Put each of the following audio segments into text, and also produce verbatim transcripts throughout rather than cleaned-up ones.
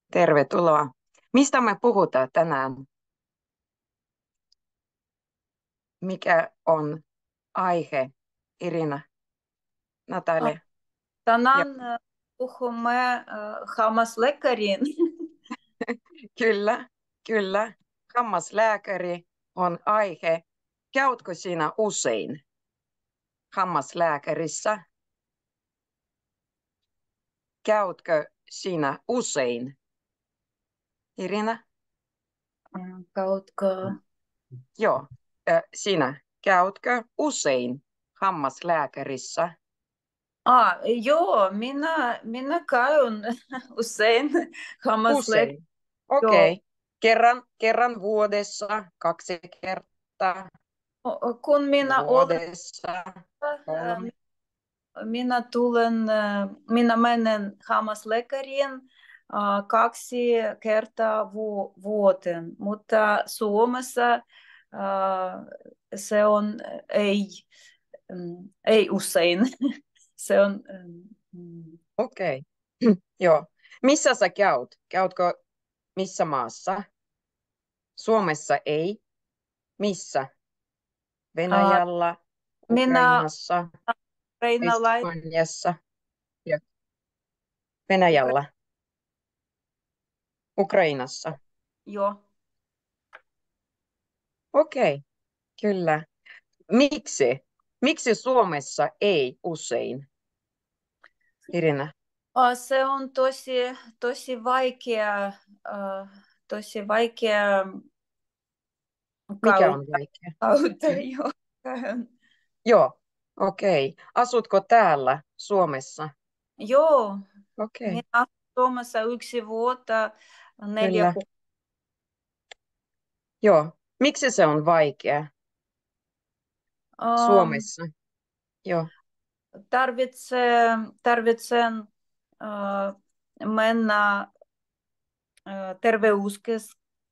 Tervetuloa. Mistä me puhutaan tänään? Mikä on aihe, Irina, Natalia? Ja, tänään äh, puhumme äh, hammaslääkäriin. kyllä, kyllä. Hammaslääkäri on aihe. Käytkö sinä usein hammaslääkärissä? Käytkö sinä usein, Irina? Kautta. Joo, äh, sinä. Käytkö usein hammaslääkärissä? Ah, joo, minä, minä käyn usein hammaslääkäriin. Usein. Okei. Okay. Kerran, kerran vuodessa, kaksi kertaa Kun minä olen, vuodessa, äh, kolme. minä tulen, äh, minä menen hammaslääkäriin äh, kaksi kertaa vu- vuoteen, mutta Suomessa äh, se on ei, mm, ei usein. Se on, mm, Okei. Okay. Joo. Missä sä käyt? Käytkö missä maassa? Suomessa ei. Missä? äh, Venäjällä, minä Ukrainassa, ukrainalais, Espanjassa. Ja Ukra, Venäjällä, Ukrainassa. joo. Okei, okay. Kyllä. Miksi? Miksi Suomessa ei usein, Irina? Äh, Se on tosi, tosi vaikea, äh, tosi vaikea Mikä on kautta, vaikea? kautta joo. käyn. Joo, okei. Okay. Asutko täällä Suomessa? Joo, Okei, okay. minä asun Suomessa yksi vuotta, neljä Kyllä. kuukautta. Joo. Miksi se on vaikea Ähm, Suomessa? Joo, tarvitsee, tarvitsen äh, mennä äh, terveyskes,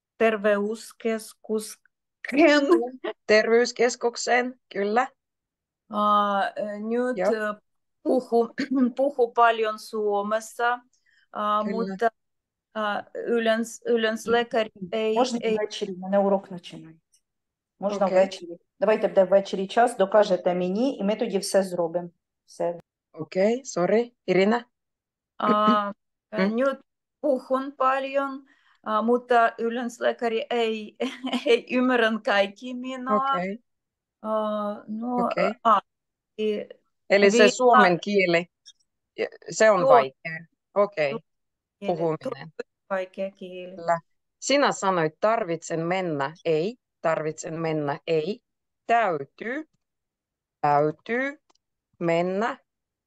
terveyskeskuskeen. terveyskeskukseen, kyllä. Äh, nyt Joo, äh, puhu, puhu paljon Suomessa, äh, kyllä. mutta äh, yleensä, yleensä lääkäri ei, Можна ei ввечері, в мене урок починається. Можна Okei, okay. ввечері. Давайте буде ввечері час, докажете мені, і ми тоді все зробимо. Все. okei, okay. Sorry, Irina. äh, Mm. nyt puhun paljon, äh, mutta yleensä lääkäri ei, ei ymmärrä kaikki minua. Okei, okay. Äh, no, okei. Okay. äh, vi, Eli se vi, suomen kieli, se on joo, vaikea. Okei, okay. kieli, Puhuminen. vaikea kieli. Kyllä. Sinä sanoit tarvitsen mennä, ei. Tarvitsen mennä, ei. Täytyy, täytyy mennä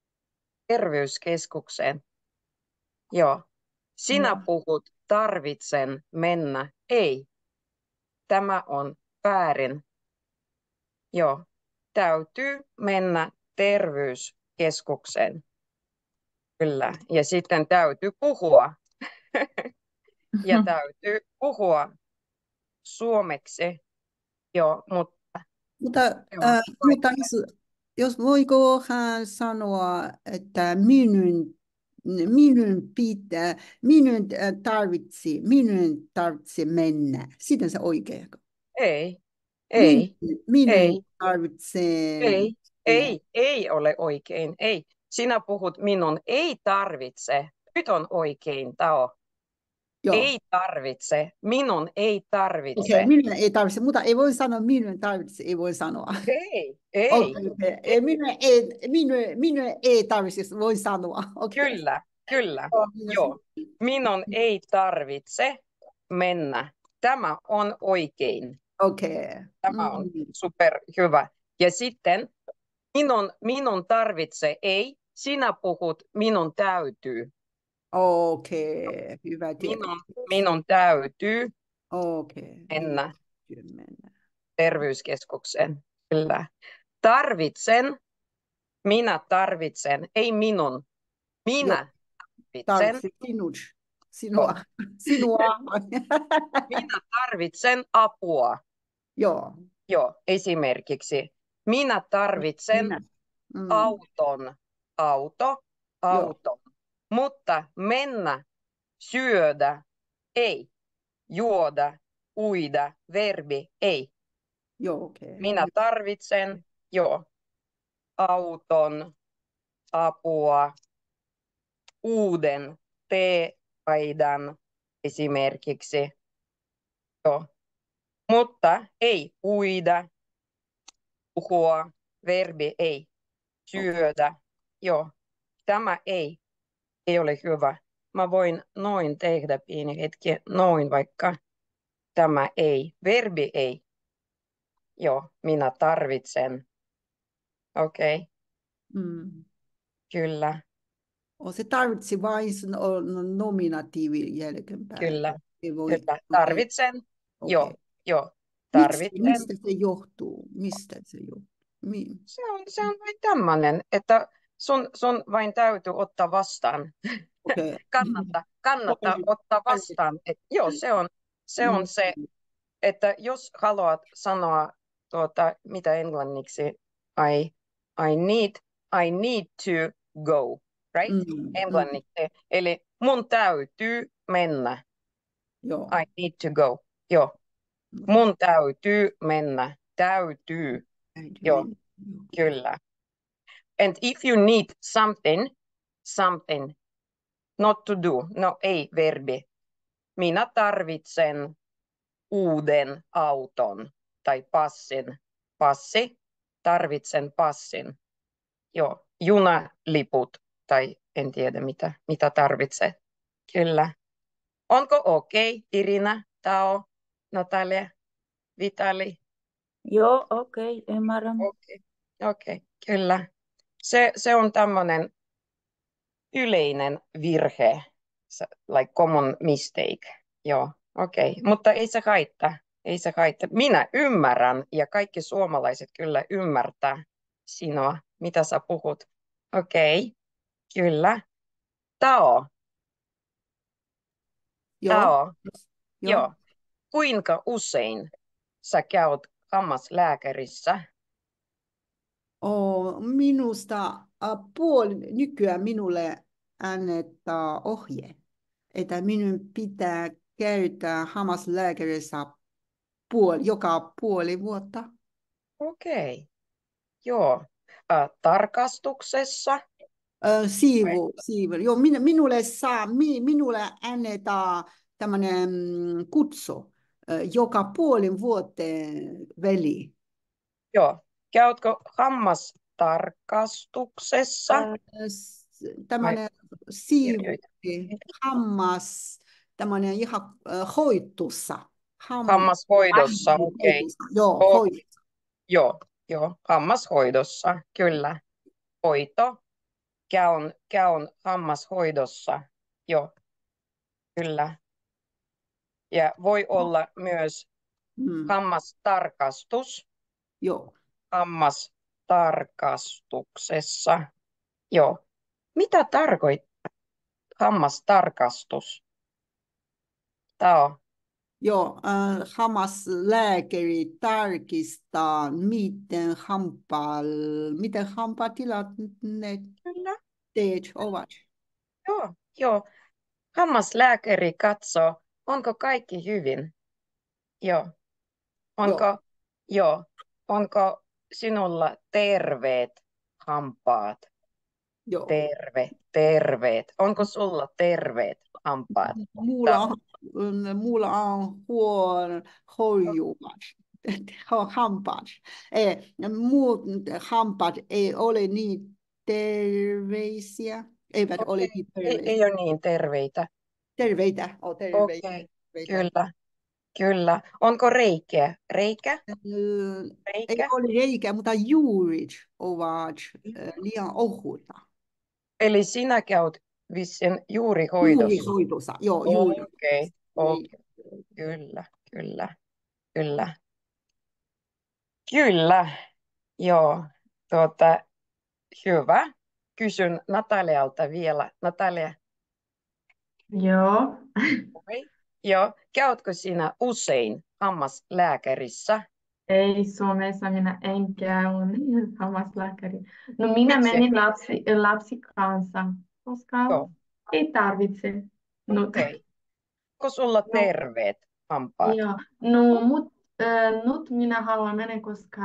terveyskeskukseen. Joo. Sinä Joo. puhut tarvitsen mennä, ei. Tämä on väärin. Joo. Täytyy mennä terveyskeskukseen. Kyllä. Ja sitten täytyy puhua. Ja täytyy puhua suomeksi. Joo, mutta Mutta, se on äh, mutta vaikea. jos, jos voiko hän sanoa, että minun, minun pitää, minun äh, tarvitsi, minun tarvitsi mennä. Sitten se oikein. Ei, Minun, ei, minun ei, tarvitsee ei, mennä. ei, ei ole oikein, ei. Sinä puhut minun ei tarvitse. Nyt on oikein tao. Joo. Ei tarvitse, minun ei tarvitse. Okei, okay, minun ei tarvitse, mutta ei voi sanoa minun tarvitse, ei voi sanoa. Ei, ei. Okei, okay, okay. minun, ei, minun, minun ei tarvitse, voi sanoa. Okay. Kyllä, kyllä. Oh, Joo. Minun ei tarvitse mennä. Tämä on oikein. Okei. Okay. Tämä on Mm. super hyvä. Ja sitten minun, minun tarvitse ei. Sinä puhut minun täytyy. Okei, okay. Hyvä tietää. Minun, minun täytyy Okei. Okay. mennä Mennä. terveyskeskukseen. Kyllä. Tarvitsen, minä tarvitsen, ei minun. Minä Joo. tarvitsen. Tarvitsen sinut. Sinua. Sinua. Minä tarvitsen apua. Joo. Joo, esimerkiksi. Minä tarvitsen Minä. Mm. auton. Auto, auto. Joo. Mutta mennä syödä, ei. Juoda, uida, verbi, ei. Joo, okei. Minä tarvitsen, joo, auton, apua, uuden teepaidan esimerkiksi. Joo. Mutta ei uida, puhua, verbi ei, syödä. Joo, tämä ei, ei ole hyvä. Mä voin noin tehdä pieni hetki, noin vaikka. Tämä ei, verbi ei. Joo, minä tarvitsen. Okei, okay. Mm. Kyllä, Och se tarvitsi vain sen on- nominatiivin jälkeenpäin. kyllä, Ei voi, kyllä. okei, Tarvitsen. Joo, okei. joo, Miksi, tarvitsen. mistä se johtuu? Mistä se johtuu? Mi- Se on, se on vain tämmöinen, että sun, sun vain täytyy ottaa vastaan. Okei. Kannattaa, kannattaa Okei. ottaa vastaan. Et, joo, se on, se on se, että jos haluat sanoa, tuota, mitä englanniksi, I, I, need, I need to go, right? Mm, mm, Englanniksi. Eli mun täytyy mennä. joo. I need to go. Joo. Mun täytyy mennä. Täytyy. Täytyy Joo, mennä. Joo. kyllä. And if you need something, something, not to do, no ei verbi. Minä tarvitsen uuden auton tai passin. Passi, tarvitsen passin. Joo, junaliput tai en tiedä mitä, mitä tarvitset. Kyllä. Onko okei, okay, Irina, Tao, Natalia, Vitali? Joo, okei, okay, ymmärrän. Okei, okay. okay, kyllä. Se, se on tämmöinen yleinen virhe, like common mistake. Joo, okei, okay. Mutta ei se haittaa. Ei se haittaa. Minä ymmärrän ja kaikki suomalaiset kyllä ymmärtää sinua, mitä sä puhut. Okei, okay. Kyllä. Tao. Joo. Tao. Joo. Joo. Kuinka usein sä käyt hammaslääkärissä? Oh, minusta uh, puoli nykyään minulle annetaan ohje, että minun pitää käydä hammaslääkärissä puoli, joka puoli vuotta. Okei. Okay. Joo. Äh, tarkastuksessa? Uh, siivu, siivu. Joo, min, minulle saa, mi, minulle annetaan tämmöinen kutsu uh, joka puolen vuoden väliin. Joo. Käytkö hammastarkastuksessa? Uh, tämmöinen siivu, hammas, tämmöinen ihan uh, hoitossa. Ham, Hammashoidossa, okei. Okay. Joo, oh, hoidossa. Joo, joo, hammashoidossa, kyllä. Hoito, käyn, käyn hammashoidossa, joo, kyllä. Ja voi olla myös Mm. hammastarkastus. Joo. Hammastarkastuksessa, joo. Mitä tarkoittaa hammastarkastus? Tämä on. Joo, äh, hammaslääkäri tarkistaa, miten hampaa, miten hampaatilat ne Kyllä. teet ovat. Joo, joo. Hammaslääkäri katsoo, onko kaikki hyvin. Joo. Onko, joo. Joo. Onko sinulla terveet hampaat? Joo. Terve, terveet. Onko sulla terveet hampaat? Mulla on, mulla on huono hoijuvat. Hampaat. Ei, muut hampaat ei ole niin terveisiä. Eivät okay. ole niin terveitä. Ei, ei ole niin terveitä. Terveitä, oh, terveitä. Okei, okay. Terveitä. Kyllä, kyllä. Onko reikiä? Reikä? Reikä? Ei ole reikä, mutta juurit ovat liian ohuita. Eli sinä käyt vissiin juurihoidossa? Juurihoidossa, joo, juuri. Okei, okay. okay. Kyllä, kyllä, kyllä. Kyllä, joo. Tuota, hyvä. Kysyn Natalialta vielä. Natalia. Joo. Okay. Joo. Käytkö sinä usein hammaslääkärissä? Ei, Suomessa minä en käy hammaslääkäri. No minä Miksi? menin lapsi, lapsi kanssa, koska Joo. ei tarvitse. Nut. Okei. Onko sulla No, terveet hampaat? joo. No, mut äh, nyt minä haluan mennä, koska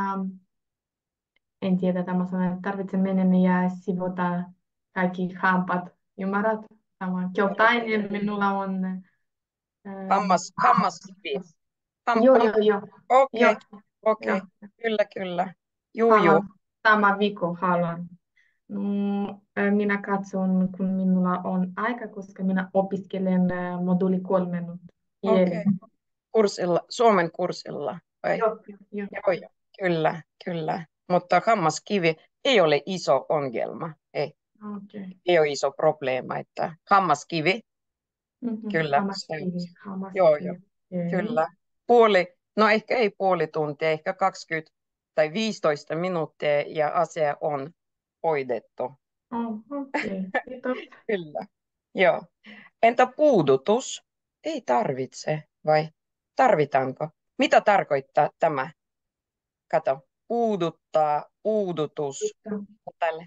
en tiedä, tämä sanon, että tarvitsen mennä ja sivota kaikki hampaat. Ymmärrät? Tämä keltainen minulla on. Ähm, Hammas, hammaskivi. Ham, joo, on, joo, joo. okei, Joo, okei. joo. Kyllä, kyllä. Juu, juu. Haluan, tämä viikko haluan. No, äh, minä katson, kun minulla on aika, koska minä opiskelen äh, moduuli kolme nyt. Okei. Kieli. Kurssilla, Suomen kurssilla. Vai? Joo, joo, joo. Joo, joo. Kyllä, kyllä. Mutta hammaskivi ei ole iso ongelma. Ei, Okei. ei ole iso probleema, että hammaskivi, Mhm. kyllä. Se, Hammaskivi, joo, joo. hammaskivi. Kyllä. Puoli, no ehkä ei puoli tuntia, ehkä kaksikymmentä tai viisitoista minuuttia ja asia on hoidettu. Oh, okei, kiitos. Kyllä. Joo. Entä puudutus? Ei tarvitse, vai tarvitaanko? Mitä tarkoittaa tämä? Kato, puuduttaa, puudutus. Tälle.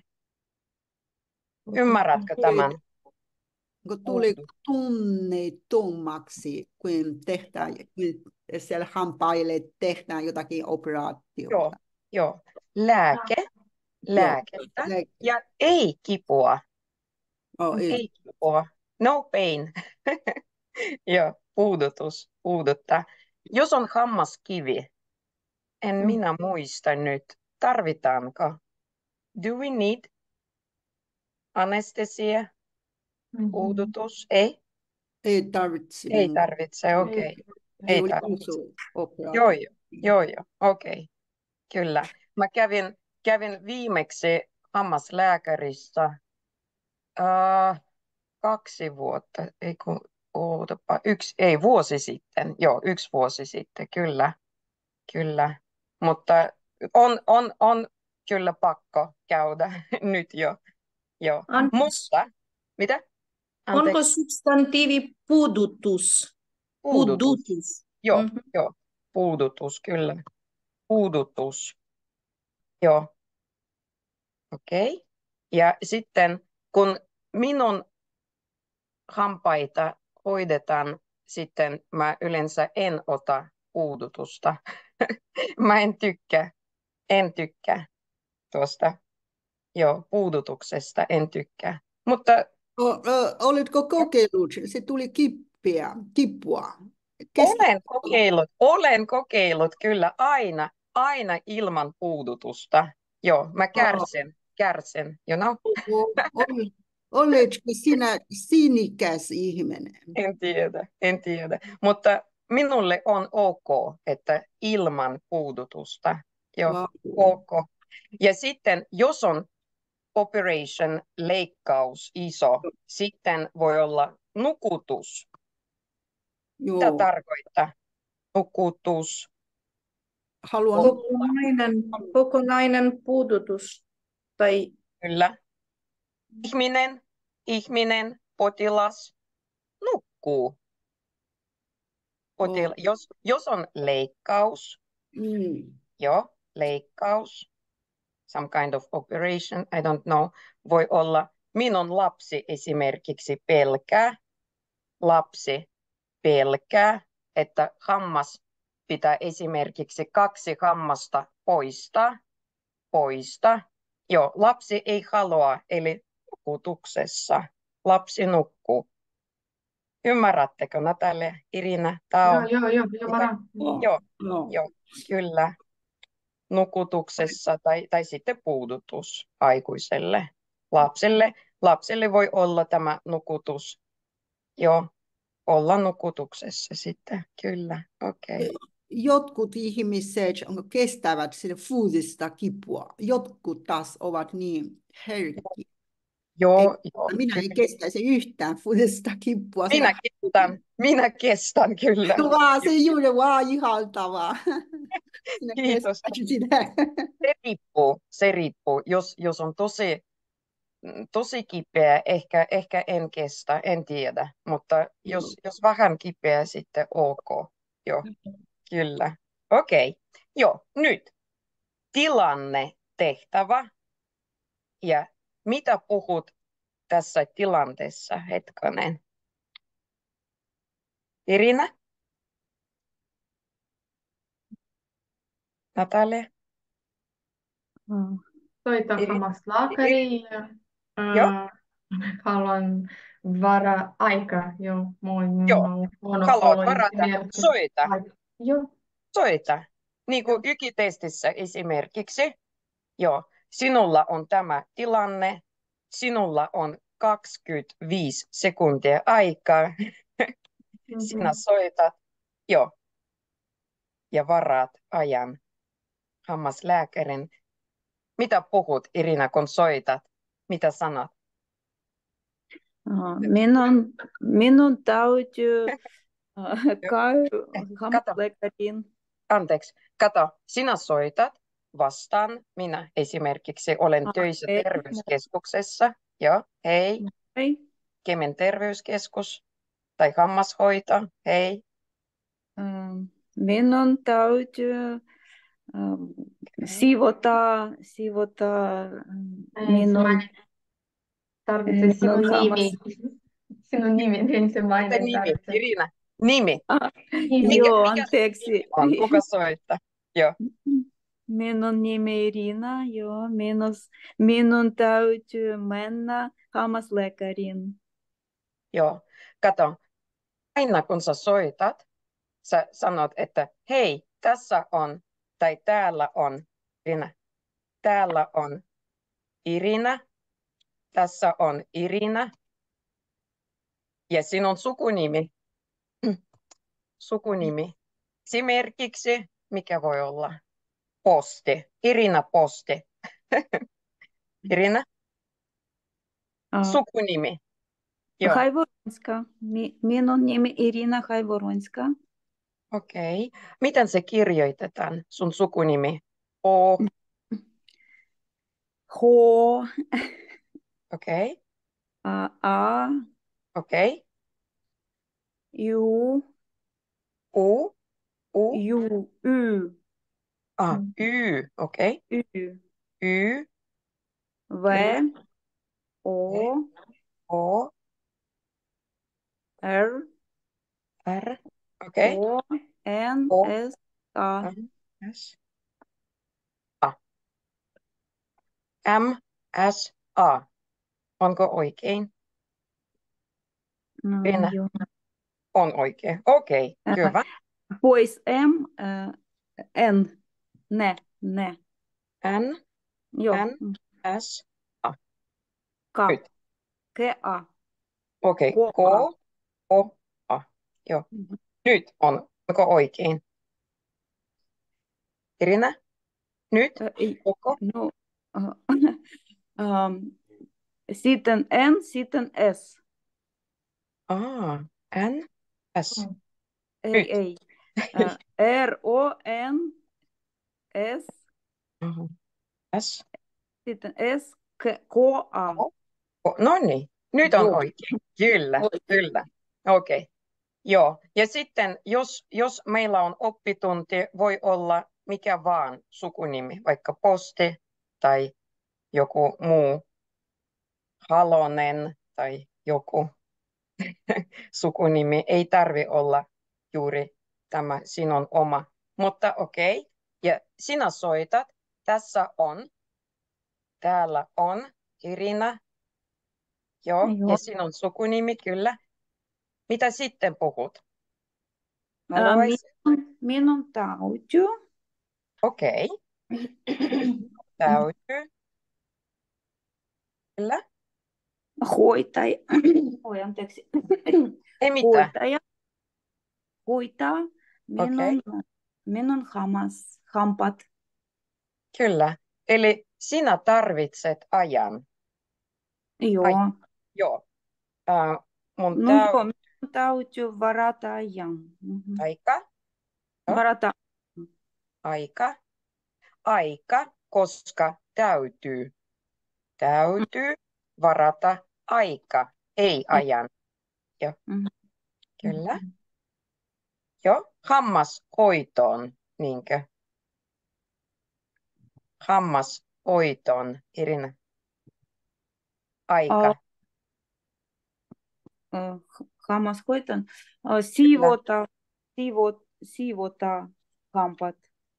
Ymmärrätkö tämän? Kun tuli Puudu. tunnetummaksi, kun tehdään, kun siellä hampaille tehdään jotakin Joo, operaatiota. joo. Lääke, Joo. lääkettä Lääke. ja ei kipua. Oh, ei. Ei kipua. No pain. Joo, puudutus, puuduttaa. Jos on hammaskivi, en Mm. minä muista nyt, tarvitaanko? Do we need anestesia, Mhm. puudutus? Ei, Ei tarvitse. ei tarvitse, okei. Ei. Se Ei oli tarvitse. iso operaatio. Joo, joo, joo, joo, okei. Kyllä. Mä kävin, kävin viimeksi hammaslääkärissä äh, kaksi vuotta, ei kun, ootapa, yksi, ei vuosi sitten, joo, yksi vuosi sitten, kyllä, kyllä. Mutta on, on, on kyllä pakko käydä nyt jo, jo. Anteeksi, Mutta, mitä? onko Anteeksi, substantiivi puudutus? puudutus. Puudutus. Joo, Mhm. joo, puudutus, kyllä. Puudutus, joo, okei. Ja sitten, kun minun hampaita hoidetaan, sitten mä yleensä en ota puudutusta. Mä en tykkää, en tykkää tuosta, joo, puudutuksesta, en tykkää. Mutta O, o, olitko kokeillut? Se tuli kippiä, kippua. Kestä. olen kokeillut, olen kokeillut kyllä aina, aina ilman puudutusta. Joo, mä kärsen, kärsen, you know? Ol- Oletko sinä sinikäs ihminen? En tiedä, en tiedä. Mutta minulle on ok, että ilman puudutusta. Joo, Wow. ok. Ja sitten, jos on operation, leikkaus iso, sitten voi olla nukutus. Mitä Joo. tarkoittaa? Nukutus. Haluan Kokonainen, kokonainen puudutus. Tai Kyllä. Ihminen, ihminen, potilas nukkuu. Potil- Oh. jos, jos on leikkaus, Mm. joo, leikkaus, some kind of operation, I don't know, voi olla minun lapsi esimerkiksi pelkää, lapsi pelkää, että hammas pitää esimerkiksi kaksi hammasta poistaa, poistaa. Joo, lapsi ei halua, eli nukutuksessa lapsi nukkuu. Ymmärrättekö, Natalia, Irina? Tämä Joo, on, joo, joo, ymmärrän. Oh. joo, No. joo, kyllä, nukutuksessa tai, tai sitten puudutus aikuiselle. Lapselle, lapselle voi olla tämä nukutus, joo, olla nukutuksessa sitten, kyllä, okei. Okay. Jotkut ihmiset kestävät sitä fyysistä kipua. Jotkut taas ovat niin herkkiä. Joo, joo, Minä en kyllä. kestäisi yhtään fyysistä kipua. Minä kestän, minä kestän kyllä. Vaan se juuri vaan ihaltavaa. Sinä Kiitos. kestät sitä. Se riippuu, se riippuu. Jos, jos on tosi, tosi kipeä, ehkä, ehkä en kestä, en tiedä. Mutta jos, jos vähän kipeä, sitten ok. Joo, kyllä. Okei, okay. Joo, nyt tilanne, tehtävä. Ja mitä puhut tässä tilanteessa, hetkonen? Irina? Natalia? Mm. Soita Iri- hammaslääkäriin ja Joo, ää, haluan vara aika. Joo, moi, joo. minulla on huono Haluat olo varata? esimerkiksi. Soita. Aika. Joo, Soita. Niin kuin joo. ykitestissä esimerkiksi. Joo. Sinulla on tämä tilanne. Sinulla on kaksikymmentäviisi sekuntia aikaa. Sinä Mhm. soitat. Joo. Ja varaat ajan hammaslääkärin. Mitä puhut, Irina, kun soitat? Mitä sanot? Ah, Minun, minun täytyy ah, käydä Kato, hammaslääkäriin. anteeksi. Kato, sinä soitat vastaan. Minä esimerkiksi olen Ah, töissä Hei, terveyskeskuksessa. Joo, hei, hei. Kemin terveyskeskus tai hammashoito. Hei, Ähm, Minun täytyy ähm, okei. siivota, siivota ähm, Ei se minun, maine tarvitse minun sinun hammas. nimi. Sinun nimi, ei se Mitä maine nimi, tarvitse. Irina? Nimi. Ah, Nimi. Mikä, joo, mikä sun nimi anteeksi. on? Kuka soittaa? Joo, Minun nimi Irina, joo. Minus, minun täytyy mennä hammaslääkäriin. joo. Kato, aina kun sä soitat, sä sanot, että hei, tässä on, tai täällä on, Irina, täällä on Irina, tässä on Irina, ja sinun sukunimi, sukunimi, esimerkiksi, mikä voi olla? Posti, Irina Posti. Irina, Ah, sukunimi, joo, Haivoronska. Mi, minun nimi Irina Haivoronska. okei. Miten se kirjoitetaan, sun sukunimi? O, H, okei, A, A, okei, U, U, U, U, Y, ah, Y, okei, Y, Y, V, kyllä, okei, O, O, R, R, okei, O, N, O, S, A. M, S, A, M, S, A. Onko oikein? No, Irina, joo. on oikein. Okei, Äh, hyvä. Pois M, äh, N, ne, ne. N, Joo. N, S, A. K, Nyt. K, A, Okei, K, K, A. O, A. Joo. Mhm. Nyt on. Onko oikein? Irina, nyt. Äh, ei- Koko. No, äh, ähm, sitten N, sitten S. Ah, N, S. Mm. Nyt. Ei, ei. Äh, R, O, N, S, Mhm. S, sitten S, K, K, A. O, O. No niin, nyt on Joo. oikein. Kyllä, Oikein. kyllä. Okei. Joo. Ja sitten, jos, jos meillä on oppitunti, voi olla mikä vaan sukunimi, vaikka Posti tai joku muu, Halonen tai joku sukunimi. Ei tarvi olla juuri tämä sinun oma. Mutta okei. Okay. Ja sinä soitat. Tässä on. Täällä on Irina. Joo. Joo. Ja sinun sukunimi, kyllä. Mitä sitten puhut? Äh, Haluaisin. minun, minun täytyy Okei. Okay. Täytyy. Kyllä. hoitaja, oi anteeksi, Ei mitään. hoitaja hoitaa Okei. minun, minun hammas, hampat. Kyllä. Eli sinä tarvitset ajan. Joo. Ai, joo. Uh, mun No täy... joo, minun täytyy varata ajan. Mhm. Aika. Joo. Varata. Aika. Aika, koska täytyy. Täytyy varata aika, ei ajan. Joo, Mhm. kyllä. Joo, hammashoitoon, niinkö? Hammashoitoon, Irina. Aika. Äh, hammashoitan. Äh, siivota, siivot, siivota hampaat.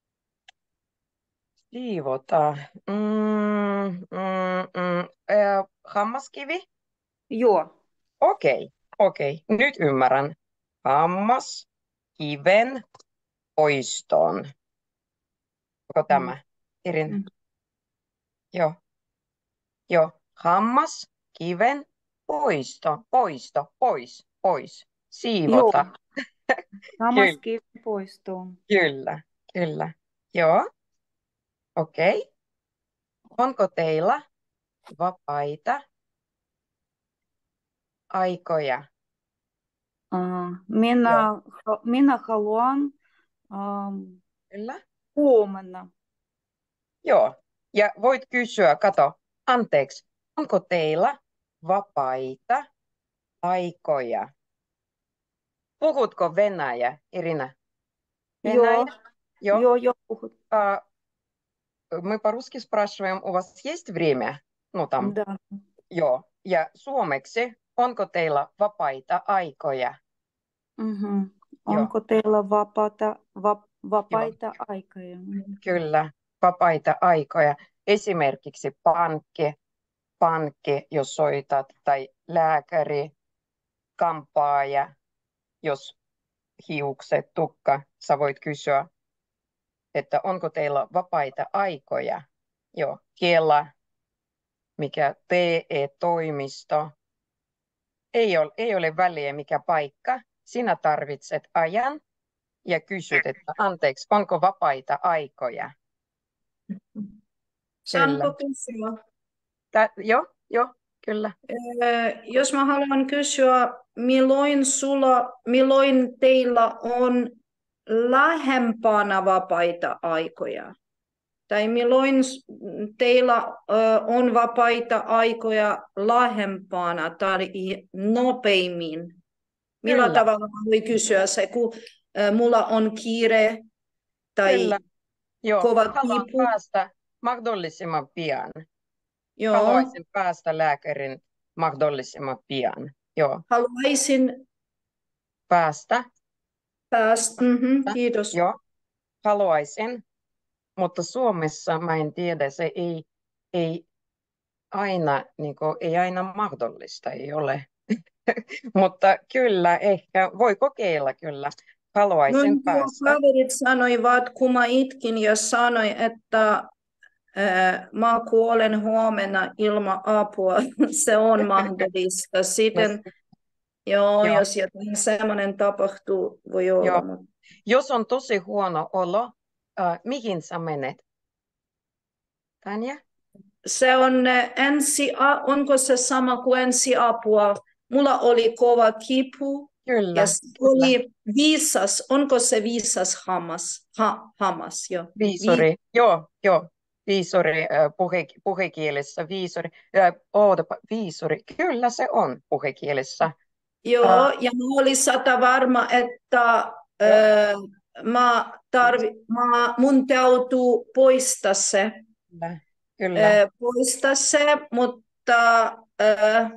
Siivota. Mm, mm, mm. Äh, hammaskivi? Joo. Okei, okei. Nyt ymmärrän. Hammaskiven poistoon. Onko tämä? Irina? Mm. Joo. Joo. Hammaskiven poisto. Poisto. Pois. Pois. Siivota. Hammaskiven poistoon. Kyllä. Kyllä. Joo. Okei. Onko teillä vapaita aikoja? Äh, minä, ha- minä haluan ähm, Kyllä. huomenna. Joo. Ja voit kysyä, kato, anteeksi, onko teillä vapaita aikoja? Puhutko venäjä, Irina? Venäjä? Joo, joo, joo, puhut. А, мы по-русски спрашиваем, у вас есть время? Ну там, Да. joo. Ja suomeksi, onko teillä vapaita aikoja? Mhm. Joo. Onko teillä vapaata, va, vapaita aikoja? Mhm. Kyllä, vapaita aikoja. Esimerkiksi pankki, pankki, jos soitat, tai lääkäri, kampaaja, jos hiukset, tukka, sä voit kysyä, että onko teillä vapaita aikoja? Joo, Kela, mikä T E-toimisto. Ei ole, ei ole väliä mikä paikka. Sinä tarvitset ajan ja kysyt, että anteeksi, onko vapaita aikoja? Saanko kysyä? Tä, joo, joo, kyllä. Ö, Jos mä haluan kysyä, milloin, sulla, milloin teillä on lähempänä vapaita aikoja? Tai milloin s- teillä ö, on vapaita aikoja lähempänä tai nopeimmin? Millä Kyllä. tavalla mä voi kysyä se, kun ö, mulla on kiire tai Kyllä. Joo, kova haluan kipu? päästä mahdollisimman pian. Joo, Haluaisin päästä lääkärin mahdollisimman pian. Joo, haluaisin päästä. päästä. Mhm, kiitos. Joo, haluaisin. Mutta Suomessa mä en tiedä, se ei, ei aina, niin kuin, ei aina mahdollista, ei ole. Mutta kyllä, ehkä voi kokeilla kyllä. Haluaisin Mun päästä. kaverit sanoivat, kun mä itkin ja sanoin, että ää, mä kuolen huomenna ilman apua. Se on mahdollista. Sitten, joo, Joo. jos jotain semmoinen tapahtuu, voi olla. Joo. Mutta Jos on tosi huono olo, äh, mihin sä menet? Tanja? se on eh, ensi, onko se sama kuin ensiapua? Mulla oli kova kipu. Kyllä. Ja se oli viisas, onko se viisas hammas? Ha, hammas, joo. Viisori. Joo, joo. Viisori äh, puhe, puhekielessä. Viisori. Äh, ootapa, viisori. Kyllä se on puhekielessä. Joo, Ah. ja mä olin sata varma, että ö, mä tarvi, mä, mun täytyy poistaa se, Kyllä. Kyllä. ö, poistaa se, mutta ö,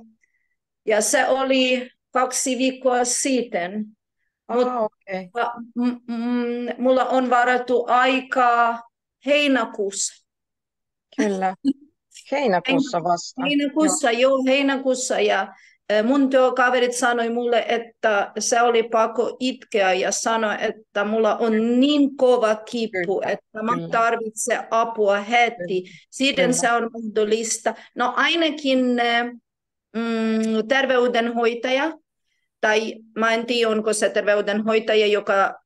ja se oli kaksi viikkoa sitten. Mut, Ah, okei. m- m- mulla on varattu aikaa heinäkuussa. Kyllä. Heinäkuussa vasta. Heinäkuussa, joo, heinäkuussa. Ja ä, mun työkaverit sanoi mulle, että se oli pakko itkeä ja sanoi, että mulla on niin kova kipu, Kyllä, että mä kyllä. tarvitsen apua heti. Sitten Kyllä. se on mahdollista. No ainakin ä, mm, terveydenhoitaja, tai mä en tiedä, onko se terveydenhoitaja, joka ä,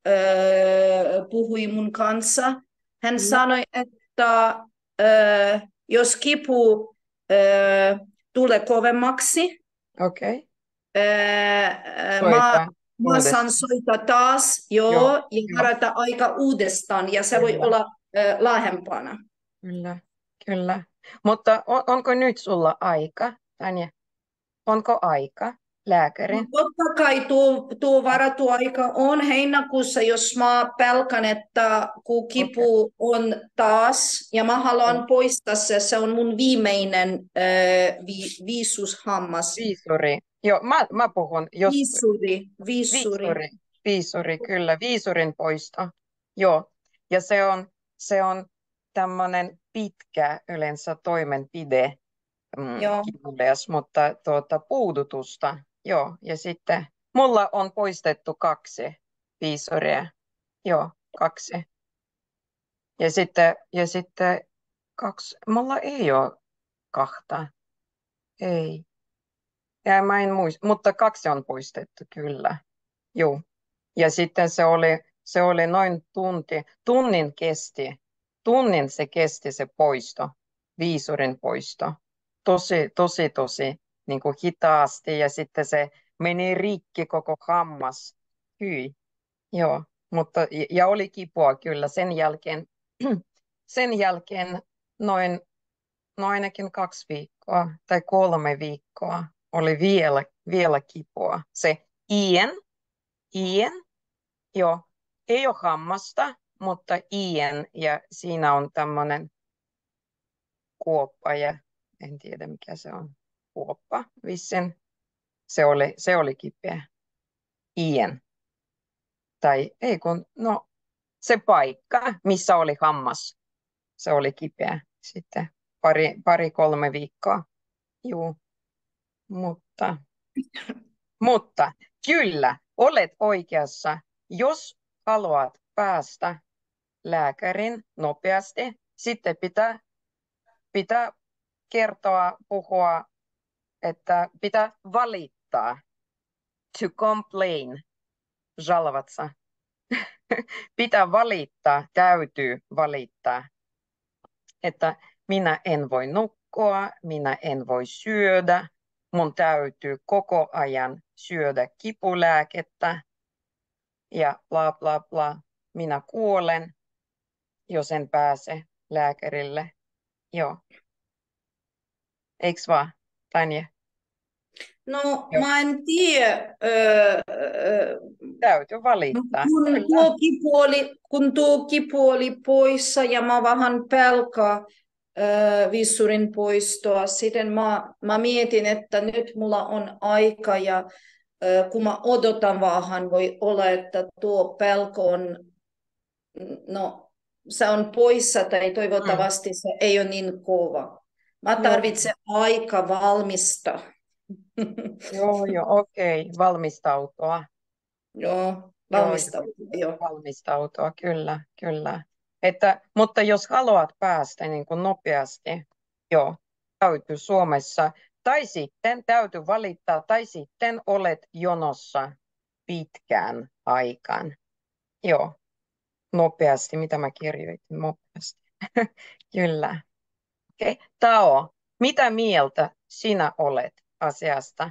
puhui mun kanssa. Hän Mm. sanoi, että ä, jos kipu ää, tulee kovemmaksi, Okei. ää, ää, mä, Soita mä uudestaan. saan soittaa taas joo, Joo, ja joo. varata aika uudestaan, ja se voi Kyllä. olla ää, lähempänä. Kyllä. Kyllä. Mutta on, onko nyt sulla aika, Tanja? Onko aika, lääkäri? No, totta kai tuo, tuo varattu aika on heinäkuussa, jos mä pelkän, että kun kipu on taas, ja mä haluan Joo. poistaa se, se on mun viimeinen ää, vi, viisushammas. Viisori. Joo, mä, mä puhun, jos Viisuri, viisuri. viisuri, viisuri, kyllä, viisurin poisto. Joo, ja se on, se on tämmöinen pitkä yleensä toimenpide, mm, Joo. kivulias, mutta tuota, puudutusta. Joo, ja sitten mulla on poistettu kaksi viisuria. Joo, kaksi. Ja sitten, ja sitten kaksi, mulla ei ole kahta. Ei. Ja mä en muista, mutta kaksi on poistettu kyllä. Joo. Ja sitten se oli, se oli noin tunti, tunnin kesti, tunnin se kesti se poisto, viisurin poisto. Tosi, tosi, tosi niin kuin hitaasti ja sitten se meni rikki koko hammas. Hyi. Joo, mutta ja oli kipua kyllä sen jälkeen, sen jälkeen noin, no ainakin kaksi viikkoa tai kolme viikkoa oli vielä, vielä kipua. Se ien, ien, joo, ei ole hammasta, mutta ien ja siinä on tämmöinen kuoppa ja en tiedä mikä se on, kuoppa vissin. Se oli, se oli kipeä. Ien. Tai ei kun, no se paikka, missä oli hammas, se oli kipeä sitten pari, pari kolme viikkoa. Juu. Mutta, mutta kyllä, olet oikeassa. Jos haluat päästä lääkärin nopeasti, sitten pitää, pitää kertoa, puhua, että pitää valittaa. To complain. Жаловаться. Pitää valittaa, täytyy valittaa, että minä en voi nukkua, minä en voi syödä, mun täytyy koko ajan syödä kipulääkettä ja bla bla bla. Minä kuolen, jos en pääse lääkärille. Joo. Eiks vaan, Tanja? No, Joo. mä en tiedä. Öö, öö, Täytyy valittaa. kun, Kyllä. tuo kipu oli, kun tuo kipu oli poissa ja mä vähän pelkään öö, viisurin poistoa, sitten mä, mä mietin, että nyt mulla on aika ja öö, kun mä odotan vähän, voi olla, että tuo pelko on, no, se on poissa tai toivottavasti se ei ole niin kova. Mä tarvitsen aika valmista. Joo, joo, okei. Valmistautua. Joo, valmistautua, joo. Valmistautua, kyllä, kyllä. Että, mutta jos haluat päästä niin kuin nopeasti, joo, täytyy Suomessa, tai sitten täytyy valittaa, tai sitten olet jonossa pitkään aikaan. Joo, nopeasti, mitä mä kirjoitin, nopeasti. Kyllä. Okei, okay. Tao, mitä mieltä sinä olet asiasta?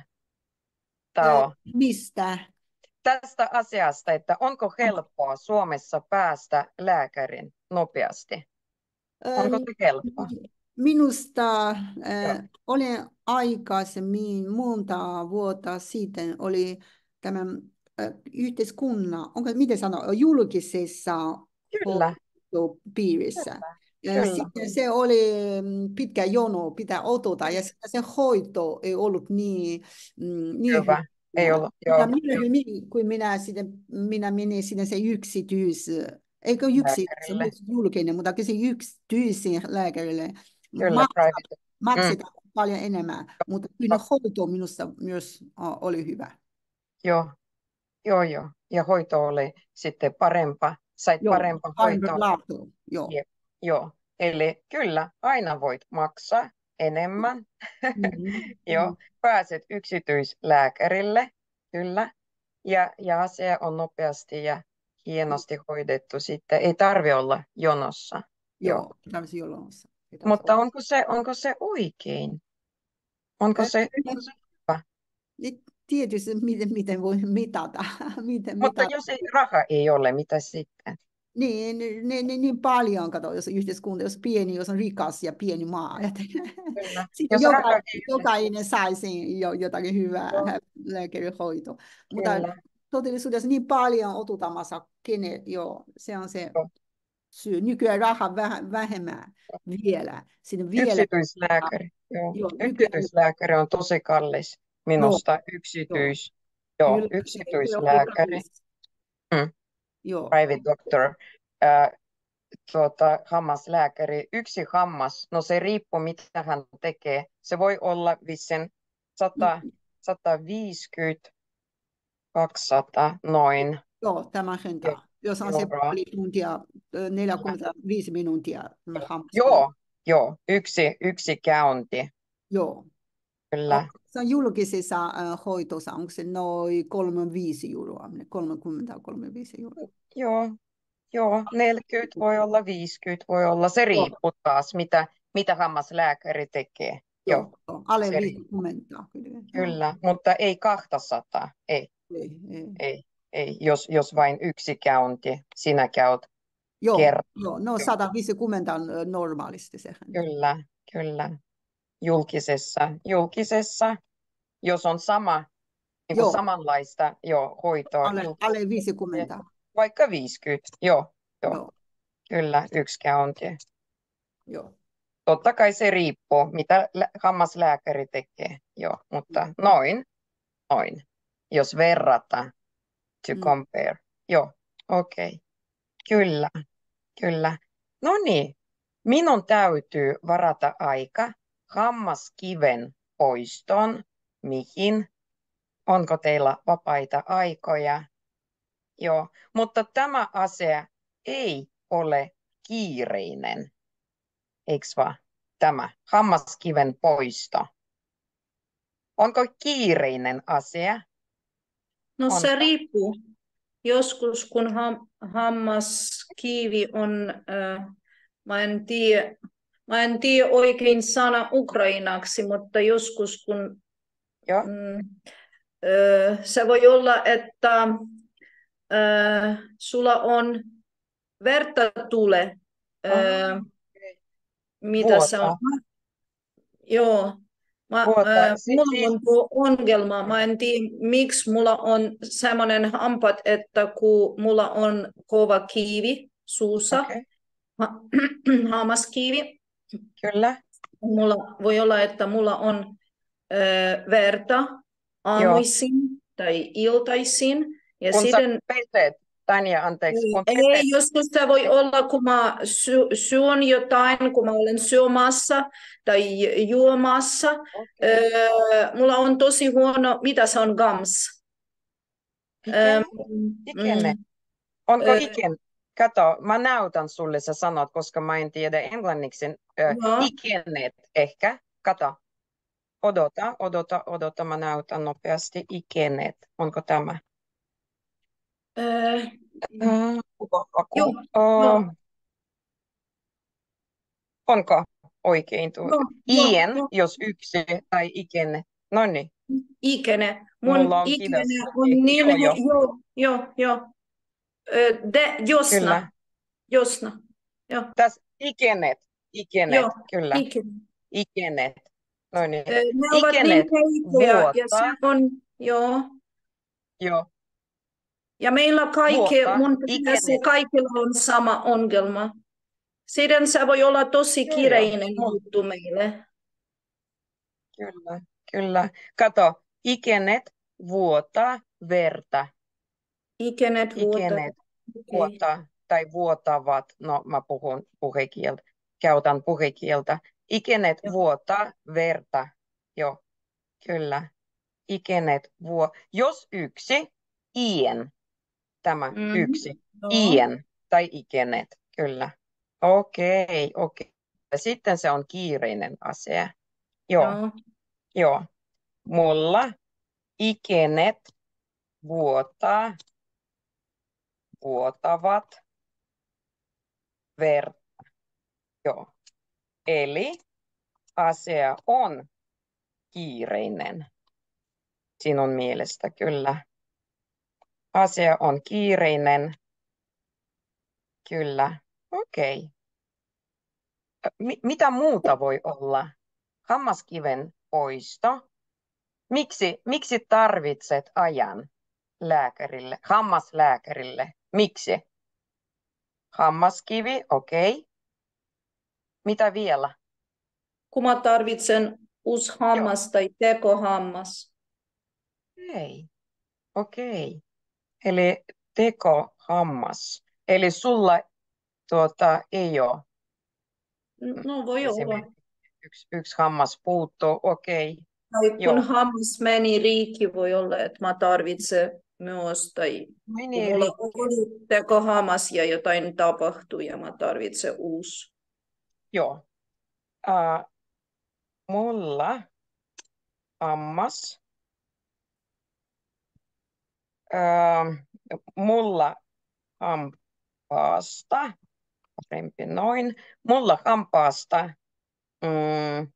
Tao. Mistä? Tästä asiasta, että onko helppoa Suomessa päästä lääkärin nopeasti? Onko se helppoa? Minusta äh, Joo. olen aikaisemmin monta vuotta sitten oli tämän äh, yhteiskunnan, onko miten sanoa, julkisessa Kyllä. piirissä. Kyllä. Ja Kyllä. sitten se oli mm, pitkä jono, pitää odottaa, ja se hoito ei ollut niin, mm, niin Hyvä. Ei ollut, joo. ja myöhemmin, kun minä, sitten, minä menin sinne se yksityis, eikö yksi, se Lääkärille. myös julkinen, mutta kyllä se yksityisen lääkärille Kyllä, maksaa, private. maksetaan mm. paljon enemmän, mutta kyllä hoito minusta myös uh, oli hyvä. Joo, joo, joo. Ja hoito oli sitten parempaa, sait Joo, parempaa parempi hoitoa. laatu, joo. Jep, joo, eli kyllä, aina voit maksaa enemmän. Mm-hmm. Joo, pääset yksityislääkärille, kyllä. Ja, ja asia on nopeasti ja hienosti hoidettu sitten. Ei tarvitse olla jonossa. Joo. Joo, tarvitsisi jonossa. Mutta onko se, onko se oikein? Onko se, onko se hyvä? Tietysti miten, miten voi mitata. miten Mutta mitata. jos ei, raha ei ole, mitä sitten? Niin, niin, niin, niin paljon, kato, jos yhteiskunta, jos pieni, jos on rikas ja pieni maa. Sitten joka, jokainen saisi jo, jotakin hyvää lääkärihoitoa. Mutta todellisuudessa niin paljon otutamassa, kenet, joo, se on se joo. syy. Nykyään rahaa vähän vähemmän vielä. Vielä yksityislääkäri, joo. Joo, yksityislääkäri on tosi kallis. minusta yksityis, joo, Kyllä, se- yksityislääkäri, Mm. Joo, private doctor, ää, tuota, hammaslääkäri, yksi hammas, no se riippuu mitä hän tekee. Se voi olla vissiin sata, sataviisikymmentä, kaksisataa, noin. joo, tämä hinta. Jos on se euroa. puoli tuntia, ö, neljäkymmentäviisi minuuttia hammas. Joo, joo, yksi, yksi käynti, Joo. kyllä. Se on julkisissa äh, hoitossa, onko se noin kolmekymmentäviisi euroa, kolmekymmentä kolmekymmentäviisi euroa. Joo, joo, neljäkymmentä voi olla, viisikymmentä voi olla. Se riippuu taas, mitä, mitä hammaslääkäri tekee. Joo, Joo, joo, alle se viisikymmentä. Kyllä, kyllä, mutta ei kaksisataa, ei, Ei, ei. ei, ei. Jos, jos vain yksi käynti, sinä käyt Joo, kerran. joo, no sata viisikymmentä on ö, normaalisti se. Kyllä, kyllä. Julkisessa, julkisessa, jos on sama, niin kuin Joo. samanlaista jo, hoitoa, Alle, julkisessa, alle viisikymmentä. vaikka viisikymmentä, joo, joo, Joo, kyllä, yksi käynti. joo. Totta kai se riippuu, mitä lä- hammaslääkäri tekee, joo, mutta noin, noin, jos verrata, to Mm. compare, joo, okei, okay. Kyllä, kyllä. No niin, minun täytyy varata aika hammaskiven poistoon, mihin, onko teillä vapaita aikoja, joo, mutta tämä asia ei ole kiireinen, eikö vaan? Tämä hammaskiven poisto. Onko kiireinen asia? No On. se riippuu. Joskus kun ham, hammaskivi on, äh, mä en tiedä, mä en tiedä oikein sana ukrainaksi, mutta joskus kun Joo, mm, äh, se voi olla, että äh, sulla on verta tule. Äh, mitä se on? vuota. Joo. Mä, Vuota. äh, Si- mulla siis- on tuo ongelma. Mä en tiedä, miksi mulla on semmoinen hampat, että kun mulla on kova kiivi suussa, Okei, ha- hammaskiivi, kyllä. mulla voi olla, että mulla on äh, verta aamuisin tai iltaisin. Ja Kun sitten, sä peset, Tanja, anteeksi, kun ei, peset, joskus se voi olla, kun mä sy- syön jotain, kun mä olen syömässä tai juomassa. Öö, mulla on tosi huono, mitä se on, gams? Öö, ikene. mm, Onko Ö, iken? Kato, mä näytän sulle, sä sanot, koska mä en tiedä englanniksi. Ö, Joo. Ikenet ehkä. Kato. Odota, odota, odota. Mä näytän nopeasti. Ikenet. Onko tämä? öö, Äh, kuva- aku- Joo, oh. joo. Onko oikein tuo? Joo, joo, Ien, joo. jos yksi, tai ikene. No niin. Ikene. Mun Mulla on ikene kives. on niin, Joo, joo. joo, joo, joo. Ö, De, josna, Kyllä. josna. Joo, Tässä ikenet. Ikenet, joo, kyllä. ikene. Ikenet. No niin. Ö, Ne ovat niin Ikenet heikkoja ja vuotaa. se on, joo. Joo. Ja meillä kaikki, Vuotaa, mun pitäisi, ikenet. kaikilla on sama ongelma. Sitten se voi olla tosi Joo, kiireinen joo. juttu meille. Kyllä, kyllä. Kato, ikenet vuotaa verta. Ikenet vuotaa. Ikenet Okei. vuotaa tai vuotavat. No, mä puhun puhekieltä. Käytän puhekieltä. Ikenet Joo. vuotaa verta. Joo, kyllä. Ikenet vuo. Jos yksi, ien. Tämä Mm, yksi. joo. Ien tai ikenet. Kyllä. Okei, okei. Ja sitten se on kiireinen asia. Joo, Joo. joo. Mulla ikenet vuotaa, vuotavat verta. Joo. Eli asia on kiireinen. Sinun mielestä kyllä. Asia on kiireinen. Kyllä. Okei. Mi- mitä muuta voi olla? Hammaskiven poisto. Miksi, miksi tarvitset ajan lääkärille, hammaslääkärille? Miksi? Hammaskivi, okei. Mitä vielä? Kun mä tarvitsen uusi hammas tai tekohammas. Okei, okei. Eli tekohammas. Eli sulla tuota, ei ole No voi olla. esimerkiksi yksi, yksi hammas puuttuu, okei. Tai kun Joo. hammas meni rikki, voi olla, että mä tarvitsen myös, tai kun Meni mulla rikki. oli tekohammas ja jotain tapahtui ja mä tarvitsen uusi. Joo. Uh, mulla hammas. Uh, mulla hampaasta. Parempi noin. Mulla hampaasta mm,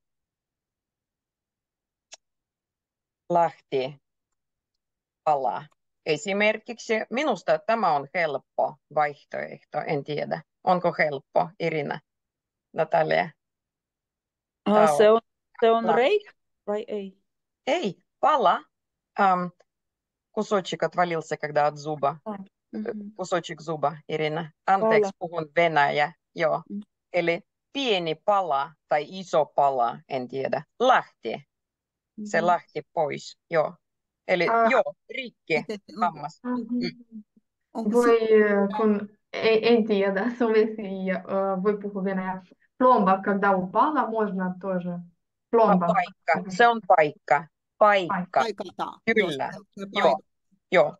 lähti pala. Esimerkiksi minusta tämä on helppo vaihtoehto. En tiedä. Onko helppo, Irina? Natalia? Ah, Tao. se on, se on Lähti. reik vai ei? Ei, pala. Um, кусочек отвалился, когда от зуба. Ah, mhm. Кусочек зуба, Irina. Anteeksi, Pala. puhun venäjä. Joo. Mm. Eli pieni pala tai iso pala, en tiedä, lähti. Se Mhm. lähti pois, joo. Eli Ah, joo, rikki Miten- onko, hammas. mhm. onko Voi, si- äh, kun ei, en tiedä, словеси, äh, voi puhua venäjää. Plomba, когда упала, можно тоже. Pa- Plomba. Paikka, se on paikka. Paikka, paikata? Joo, kyllä. se- se Joo, paikka. joo.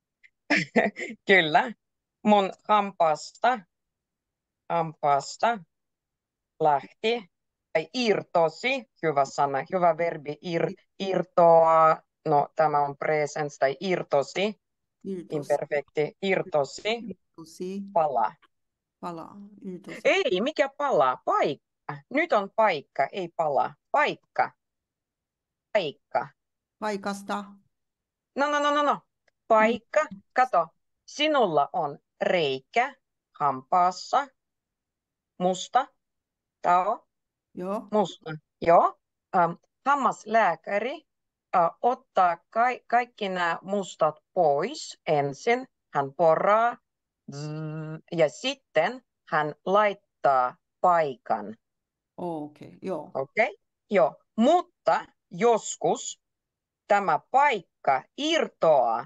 Kyllä. Mun hampaasta, hampaasta lähti, tai irtosi, hyvä sana, hyvä verbi, ir, irtoa, no tämä on presens, tai irtosi, Irtosi, imperfekti, irtosi, irtosi, pala. pala, irtosi. Ei, mikä pala? Paikka. Nyt on paikka, ei pala. Paikka. Paikka. Paikasta. No, no, no, no, no. Paikka. Kato, sinulla on reikä hampaassa. Musta. Tao. Joo, Musta. Joo. Ähm, hammaslääkäri äh, ottaa ka- kaikki nämä mustat pois ensin. Hän poraa. Zzz, ja sitten hän laittaa paikan. okei, okay, joo. Okei? Okay? Joo. Mutta joskus tämä paikka irtoaa.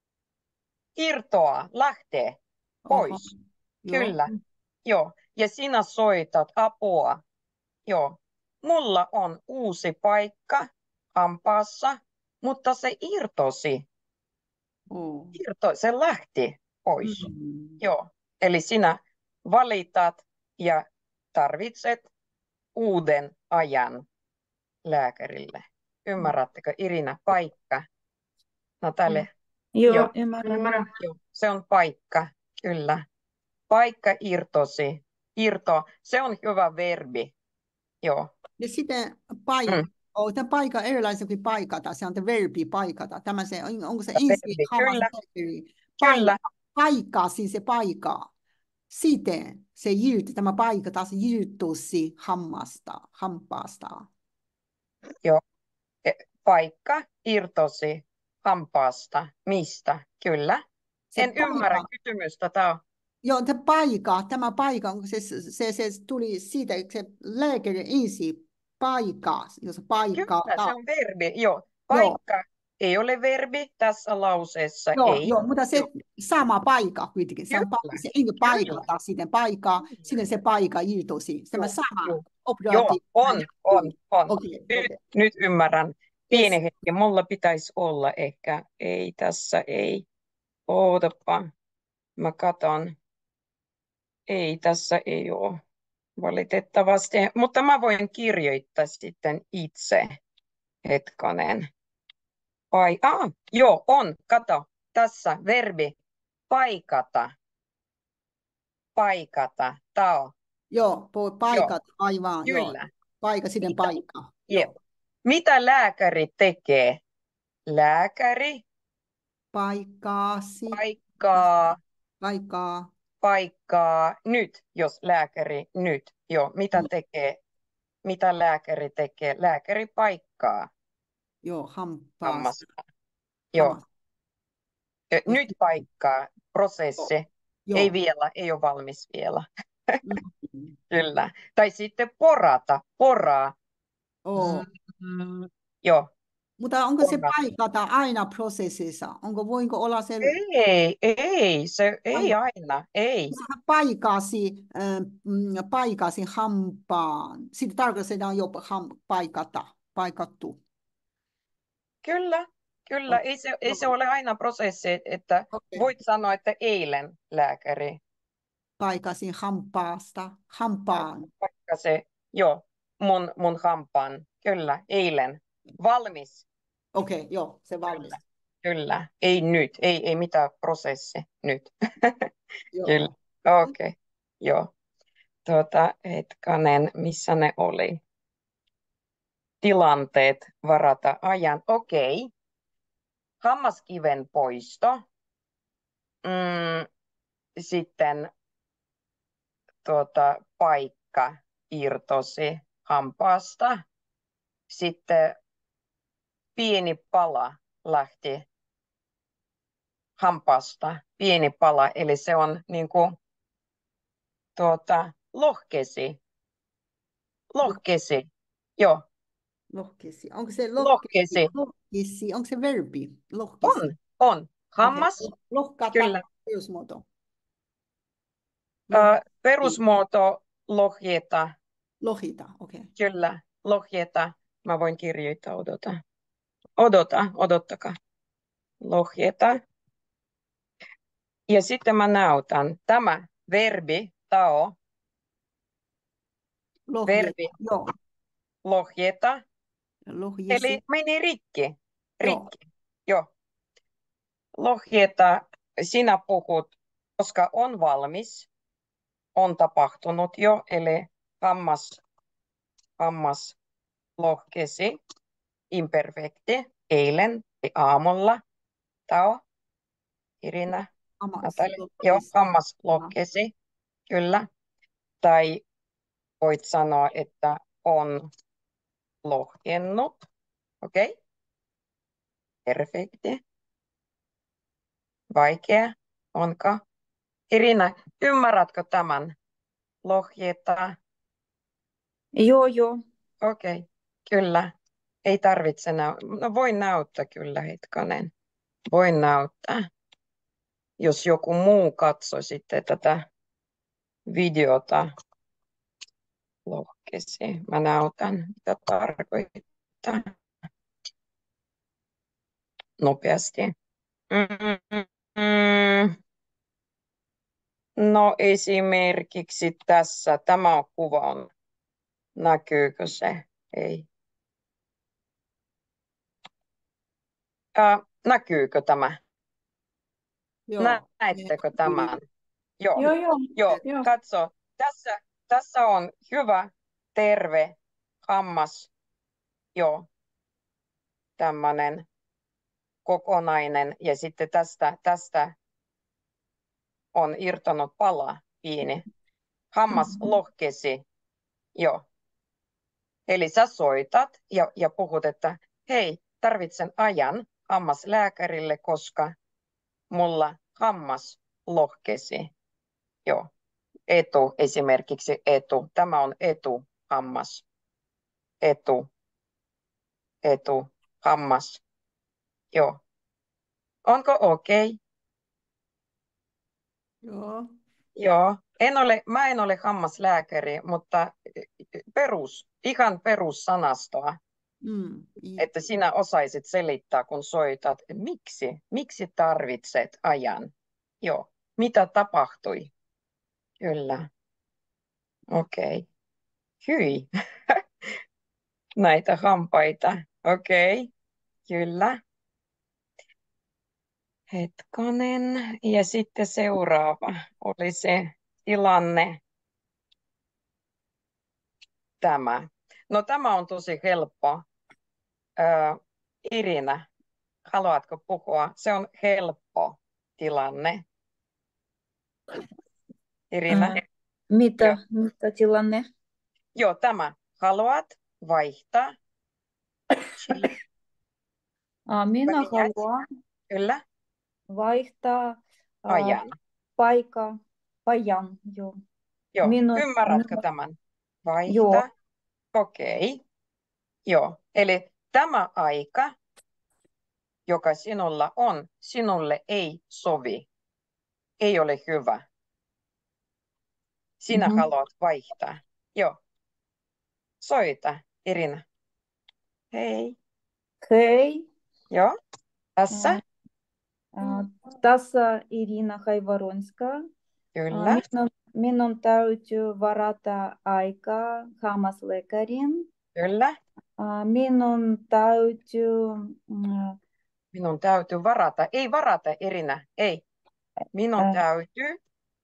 Irtoaa, lähtee pois. Oho, joo. Kyllä. Joo. Ja sinä soitat apua. Joo. Mulla on uusi paikka hampaassa, mutta se irtosi. Oh. Irto, se lähti pois. Mm. Joo. Eli sinä valitat ja tarvitset uuden ajan lääkärille. Ymmärrättekö, Irina? Paikka. Natalia? Joo, Joo. ymmärrän. Ymmärrän. Joo, se on paikka, kyllä. Paikka irtosi. Irto, se on hyvä verbi. Joo. Ja sitten paikka. Mm. Oh, tämä paikka on erilainen kuin paikata. Se on tämä verbi paikata. Tämä se, onko se Verbi, ensin kyllä. hammaslääkäri? Kyllä. Paikka, siis se paikka. Sitten se jyrt, tämä paikka taas jyrtusi hammasta, hampaasta. Joo. E, Paikka irtosi hampaasta. Mistä? Kyllä. Se En paikka, ymmärrä kysymystä. Tämä on joo, tämä paikka, tämä paikka, onko se, se, se tuli siitä, että se lääkäri ensin paikka, jos paikka. Kyllä, se on verbi. Joo. Paikka ei ole verbi tässä lauseessa. Joo, ei. joo, mutta se Joo. sama paikka kuitenkin. Se on Kyllä, paikka, se enkä paikata sitten paikkaa, sitten se paikka irtosi. Tämä Joo, sama joo. Joo, operaatio. on, on, on. Okei, Nyt, okei. nyt ymmärrän. Pieni Yes. hetki, mulla pitäisi olla ehkä, ei tässä, ei. Ootapa, mä katon. Ei tässä ei ole valitettavasti, mutta mä voin kirjoittaa sitten itse. Hetkonen. Ai, ah, joo, on, kato, tässä verbi paikata. Paikata, tao, Joo, po- paikat, aivan, joo. kyllä. Paikka, sitten Mitä? paikka. Jep. Mitä lääkäri tekee? Lääkäri Paikkaasi, paikkaa, paikkaa, paikkaa nyt, jos lääkäri nyt. Joo, mitä tekee? Mitä lääkäri tekee? Lääkäri paikkaa joo, hampaas, hammasta. Joo, hammas. Ö, nyt paikkaa, prosessi. Joo. Ei vielä, ei ole valmis vielä. Mm. Kyllä. Tai sitten porata, poraa. Oo, Mm, joo, Mutta onko se Onko? paikata aina prosessissa? Onko, voinko olla se, Ei, ei, se ei Aina. aina, ei. Sähän paikasi, äh, mm, paikasi hampaan. Sitten tarkoitetaan jopa ham, paikata, paikattu. Kyllä, kyllä. Ei se, ei se ole aina prosessi, että Okei. voit sanoa, että eilen lääkäri, Paikasi hampaasta, hampaan. vaikka se, joo, mun, mun hampaan. Kyllä, eilen. Valmis, Okei, joo, se valmis. kyllä. Ei nyt, ei, ei mitään prosessi nyt. Joo. Kyllä, okei, joo. Tuota, hetkanen, missä ne oli? Tilanteet, varata ajan. Okei. Hammaskiven poisto. Mm, sitten tuota, paikka irtosi hampaasta. Sitten pieni pala lähti hampaasta. Pieni pala, eli se on niin kuin, tuota, lohkesi. Lohkesi, joo, Lohkesi. Onko se lohkesi. lohkesi? Lohkesi. Onko se verbi? Lohkesi. On, on. Hammas, Okei. Lohkata. kyllä. Perusmuoto. Ö, Loh- perusmuoto lohjeta, Lohita. Okei. kyllä, lohjeta. Mä voin kirjoittaa, odota. Odota, odottakaa. Lohjeta. Ja sitten mä näytän. Tämä verbi, tao, Lohjeta. verbi Joo. lohjeta, Lohjesi. eli meni rikki. Joo. Rikki, joo. Lohjeta, sinä puhut, koska on valmis, on tapahtunut jo, eli hammas, hammas lohkesi, imperfekti, eilen, aamulla, tao, Irina, Hammas. Natalia, Lohkesi. joo, hammas lohkesi, kyllä. Tai voit sanoa, että on lohjennut, okei, okay. Perfekti. Vaikea, onko? Irina, ymmärrätkö tämän? Lohjeta, Joo, joo. okei, okay. Kyllä. Ei tarvitse näyttää. No voin näyttää kyllä, hetkanen. Voin näyttää. Jos joku muu katsoi sitten tätä videota, lohkesi. Mä näytän, mitä tarkoittaa. Nopeasti. Mm-mm. No esimerkiksi tässä, tämä kuva on, näkyykö se? Ei. Äh, näkyykö tämä? Joo. Näettekö tämän? Joo. Joo, joo. Joo, Joo. katso. Tässä, tässä on hyvä, terve hammas. Joo. Tämmöinen kokonainen. Ja sitten tästä, tästä on irtonut pala pieni. Hammas Mhm. lohkesi. Joo. Eli sä soitat ja, ja puhut, että hei, tarvitsen ajan hammaslääkärille, koska mulla hammas lohkesi. Joo. Etu, esimerkiksi etu. Tämä on etu, hammas. Etu, etu, hammas. Joo. Onko okei? Okay? Joo. Joo. En ole, mä en ole hammaslääkäri, mutta perus, ihan perussanastoa, Mm. että sinä osaisit selittää, kun soitat, miksi, miksi tarvitset ajan. Joo. Mitä tapahtui? Kyllä. Okei. Okay. Hyi. Näitä hampaita. Okei. Okay. Kyllä. Hetkonen. Ja sitten seuraava oli se tilanne. Tämä. No tämä on tosi helppo. Ö, Irina, haluatko puhua? Se on helppo tilanne. Irina? Äh, mitä, Joo. mitä tilanne? Joo, tämä. Haluat vaihtaa? Äh, minä Pomenять? haluan Kyllä. vaihtaa äh, Ajan. paikka, pajan. Joo. Joo. Minun, Ymmärrätkö minun, tämän? joo. Vaihtaa. Okei. Okay. Joo. Eli tämä aika joka sinulla on, sinulle ei sovi. Ei ole hyvä. Sinä Mhm. haluat vaihtaa. Joo. Soita, Irina. Hei. Hei, Joo. Tässä. ä, ä, tässä Irina Haivaronska. Ä, Kyllä. Minun, minun täytyy varata aikaa hammaslääkärin. Kyllä. Ä, Minun täytyy mm, Minun täytyy varata. Ei varata, Irina. Ei. Minun ä, täytyy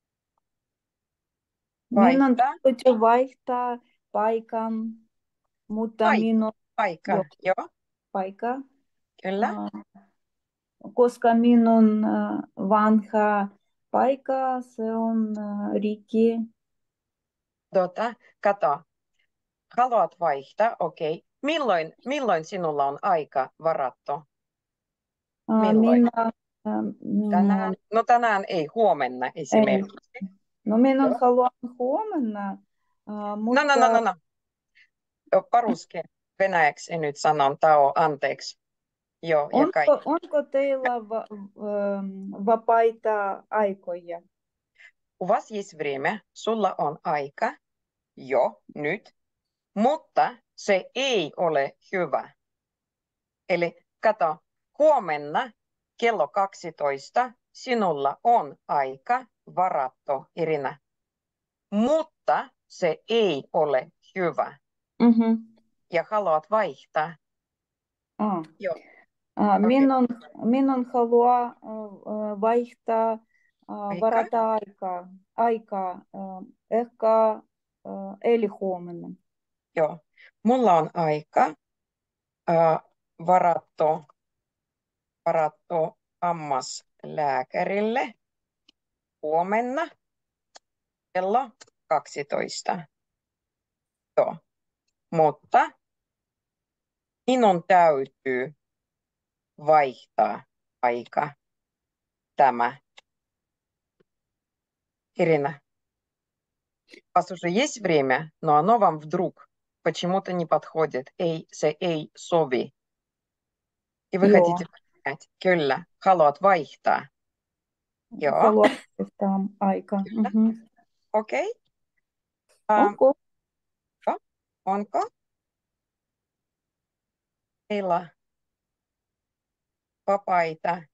minun vaihtaa täytyy vaihtaa paikan, mutta Paikka. minun paikka. Joo. Joo. paikka, Kyllä. ä, koska minun ä, vanha paikka, se on ä, rikki. Tota, kato. Haluat vaihtaa, okei. Milloin, milloin sinulla on aika varattu? Ä, Milloin? Minä, ä, mm, Tänään? No tänään ei, huomenna ei, esimerkiksi. no minun Joo. haluan huomenna, ä, No, no, mutta no, no, no. Paruske, venäjäksi nyt sanon tao, anteeksi. Joo, ja onko, kaikki. onko teillä va, ä, vapaita aikoja? У вас есть время, sulla on aika, jo, nyt, mutta se ei ole hyvä. Eli kato, huomenna kello kaksitoista sinulla on aika varattu, Irina, mutta se ei ole hyvä. Mhm. Ja haluat vaihtaa. Ah. Joo, Ä, okei. Minun, minun haluaa ä, ä, vaihtaa ä, Aika. varata aikaa, aikaa ä, ehkä ä, eli huomenna. Joo. Mulla on aika äh, varattu, varattu hammaslääkärille huomenna kello kaksitoista. Joo. Mutta minun täytyy vaihtaa aika tämä. Ирина, у вас уже есть время, но оно вам вдруг почему-то не подходит. Ei, se ei sovi. И вы Joo, хотите поменять. Kyllä, haluat vaihtaa. Joo, haluan vaihtaa aikaa. kyllä. Mhm. Okei. Ähm, Ok. joo. Onko teillä vapaita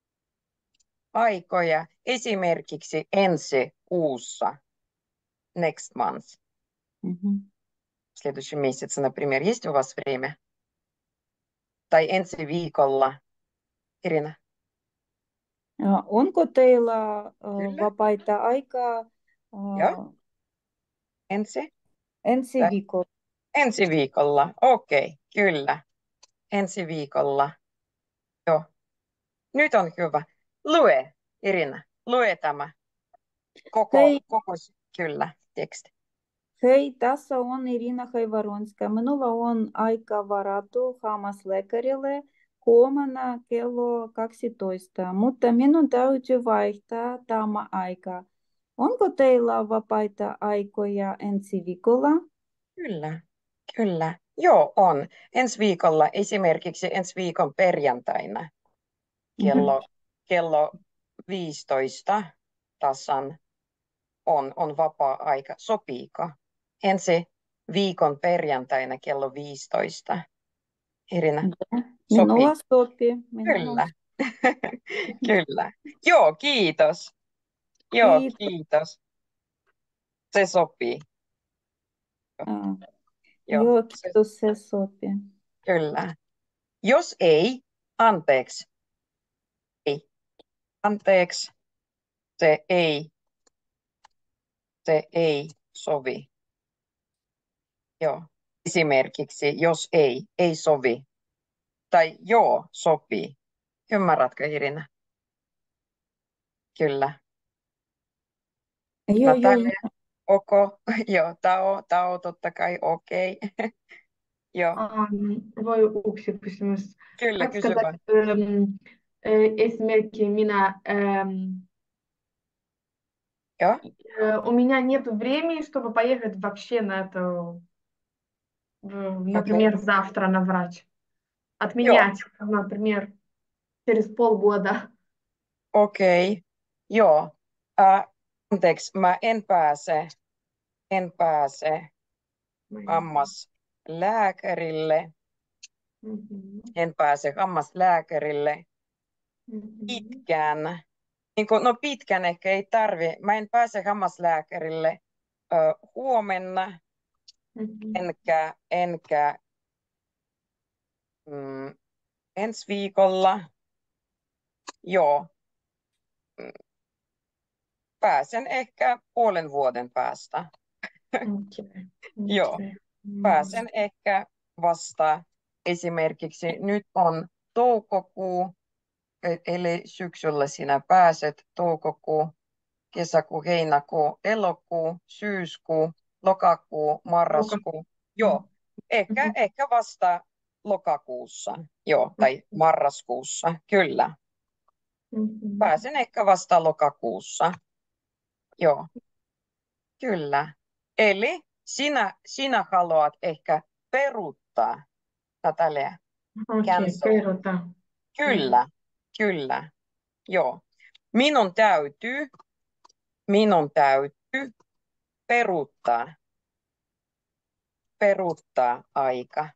aikoja esimerkiksi ensi kuussa, next month, Mhm. в следующем месяце, например, есть у вас время? Tai ensi viikolla, Irina? Ä, Onko teillä ä, Kyllä. vapaita aikaa ä, Joo, ensi? ensi Tai viikolla? ensi viikolla, okei, kyllä. Ensi viikolla, joo. Nyt on hyvä. Lue, Irina, lue tämä koko, Hei, koko, kyllä, teksti. hei, tässä on Irina Haivaronska. Minulla on aika varattu hammaslääkärille huomenna kello kaksitoista, mutta minun täytyy vaihtaa tämä aika. Onko teillä vapaita aikoja ensi viikolla? Kyllä, kyllä. Joo, on. Ensi viikolla, esimerkiksi ensi viikon perjantaina Mhm. kello, kello viisitoista tasan on, on vapaa-aika. Sopiiko? Ensi viikon perjantaina kello viisitoista. Irina, Joo. sopii? Minulla sopii. Minulla Kyllä. Kyllä. Joo, kiitos. Joo, kiitos. kiitos. Se sopii. Ah, Joo, Joo, se, kiitos, se sopii. kyllä. Jos ei, anteeksi. Ei. Anteeksi. Se ei, se ei sovi. Joo. Esimerkiksi, jos ei, ei sovi. Tai joo, sopii. Ymmärrätkö, Irina? Kyllä. Joo, joo, Natalia, ok. Joo, Tao, Tao totta kai okei. Joo, Um, voi yksi kysymys. kyllä, Как kysy сказать, vaan. эм, э, esimerkki minä, эм, Joo, э, у меня нет времени, чтобы поехать вообще на это, в- okei. например, завтра на врач. Joo, Отменять, например. через полгода. Okei, joo. Äh, anteeksi, mä en pääse, en pääse hammaslääkärille. Мгм. En pääse hammaslääkärille Мгм. pitkään. Niin kuin, no pitkään ehkä ei tarvi. Mä en pääse hammaslääkärille ö, huomenna, Мгм. enkä, enkä mm, ensi viikolla. Joo, mm, pääsen ehkä puolen vuoden päästä. Okei. Joo, Okei. Mm. pääsen ehkä vasta esimerkiksi nyt on toukokuu, e- eli syksyllä sinä pääset toukokuu, kesäkuu, heinäkuu, elokuu, syyskuu, lokakuu, marraskuu. Joo, ehkä, Mhm. ehkä vasta lokakuussa, joo, tai marraskuussa, kyllä. Mhm. Pääsen ehkä vasta lokakuussa, joo, kyllä. Eli sinä, sinä haluat ehkä peruuttaa, Natalia, Okei, cancel. peruta. Kyllä, kyllä, joo. Minun täytyy, minun täytyy peruuttaa, peruuttaa aika.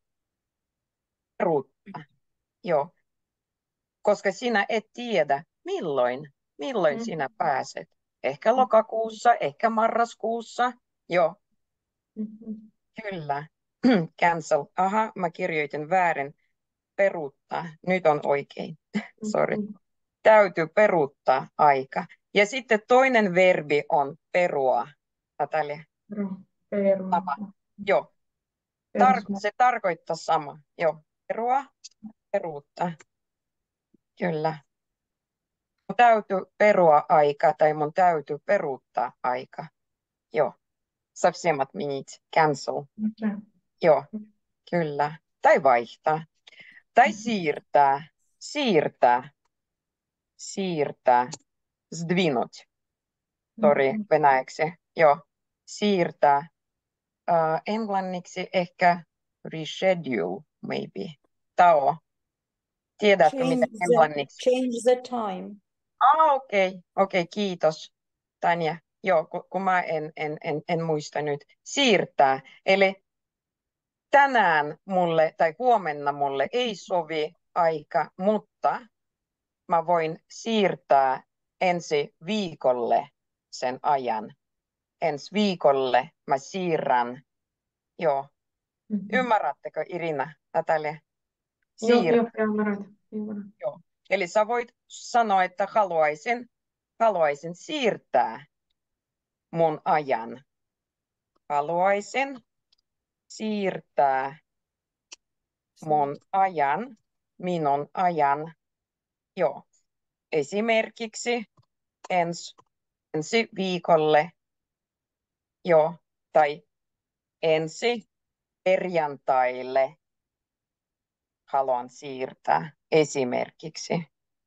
Peruuttaa, joo. Koska sinä et tiedä, milloin, milloin Mm. sinä pääset. Ehkä lokakuussa, ehkä marraskuussa. Joo, Mhm. kyllä. Cancel. Aha, mä kirjoitin väärin. Peruuttaa. Nyt on oikein. Sorry. Mhm. Täytyy peruuttaa aika. Ja sitten toinen verbi on perua. Natalia. Peru. Peru. Sama. Joo. Perus. Tar- se tarkoittaa sama. Joo. Perua, peruuttaa. Kyllä. Mun täytyy perua aika tai mun täytyy peruuttaa aika. Joo. Совсем отменить. Cancel. Okei. Joo. Kyllä. Tai vaihtaa. Tai siirtää. Siirtää. Siirtää. Sdvinуть. Sorry, Mhm. venäjäksi. Joo. Siirtää. Uh, englanniksi ehkä reschedule, maybe. Tao. Tiedätkö, mitä Change the, englanniksi? change the time. Ah, okei. Okay. Okei, okay, kiitos, Tanja. Joo, kun, kun mä en, en, en, en muista nyt. Siirtää. Eli tänään mulle tai huomenna mulle ei sovi aika, mutta mä voin siirtää ensi viikolle sen ajan. Ensi viikolle mä siirrän. Joo. Mhm. Ymmärrättekö, Irina, Natalia? Joo, Siir. joo, ymmärrän. Ymmärrän. Joo. Eli sä voit sanoa, että haluaisin, haluaisin siirtää mun ajan. Haluaisin siirtää mun ajan, minun ajan. Joo. Esimerkiksi ens, ensi viikolle. Joo. Tai ensi perjantaille haluan siirtää esimerkiksi.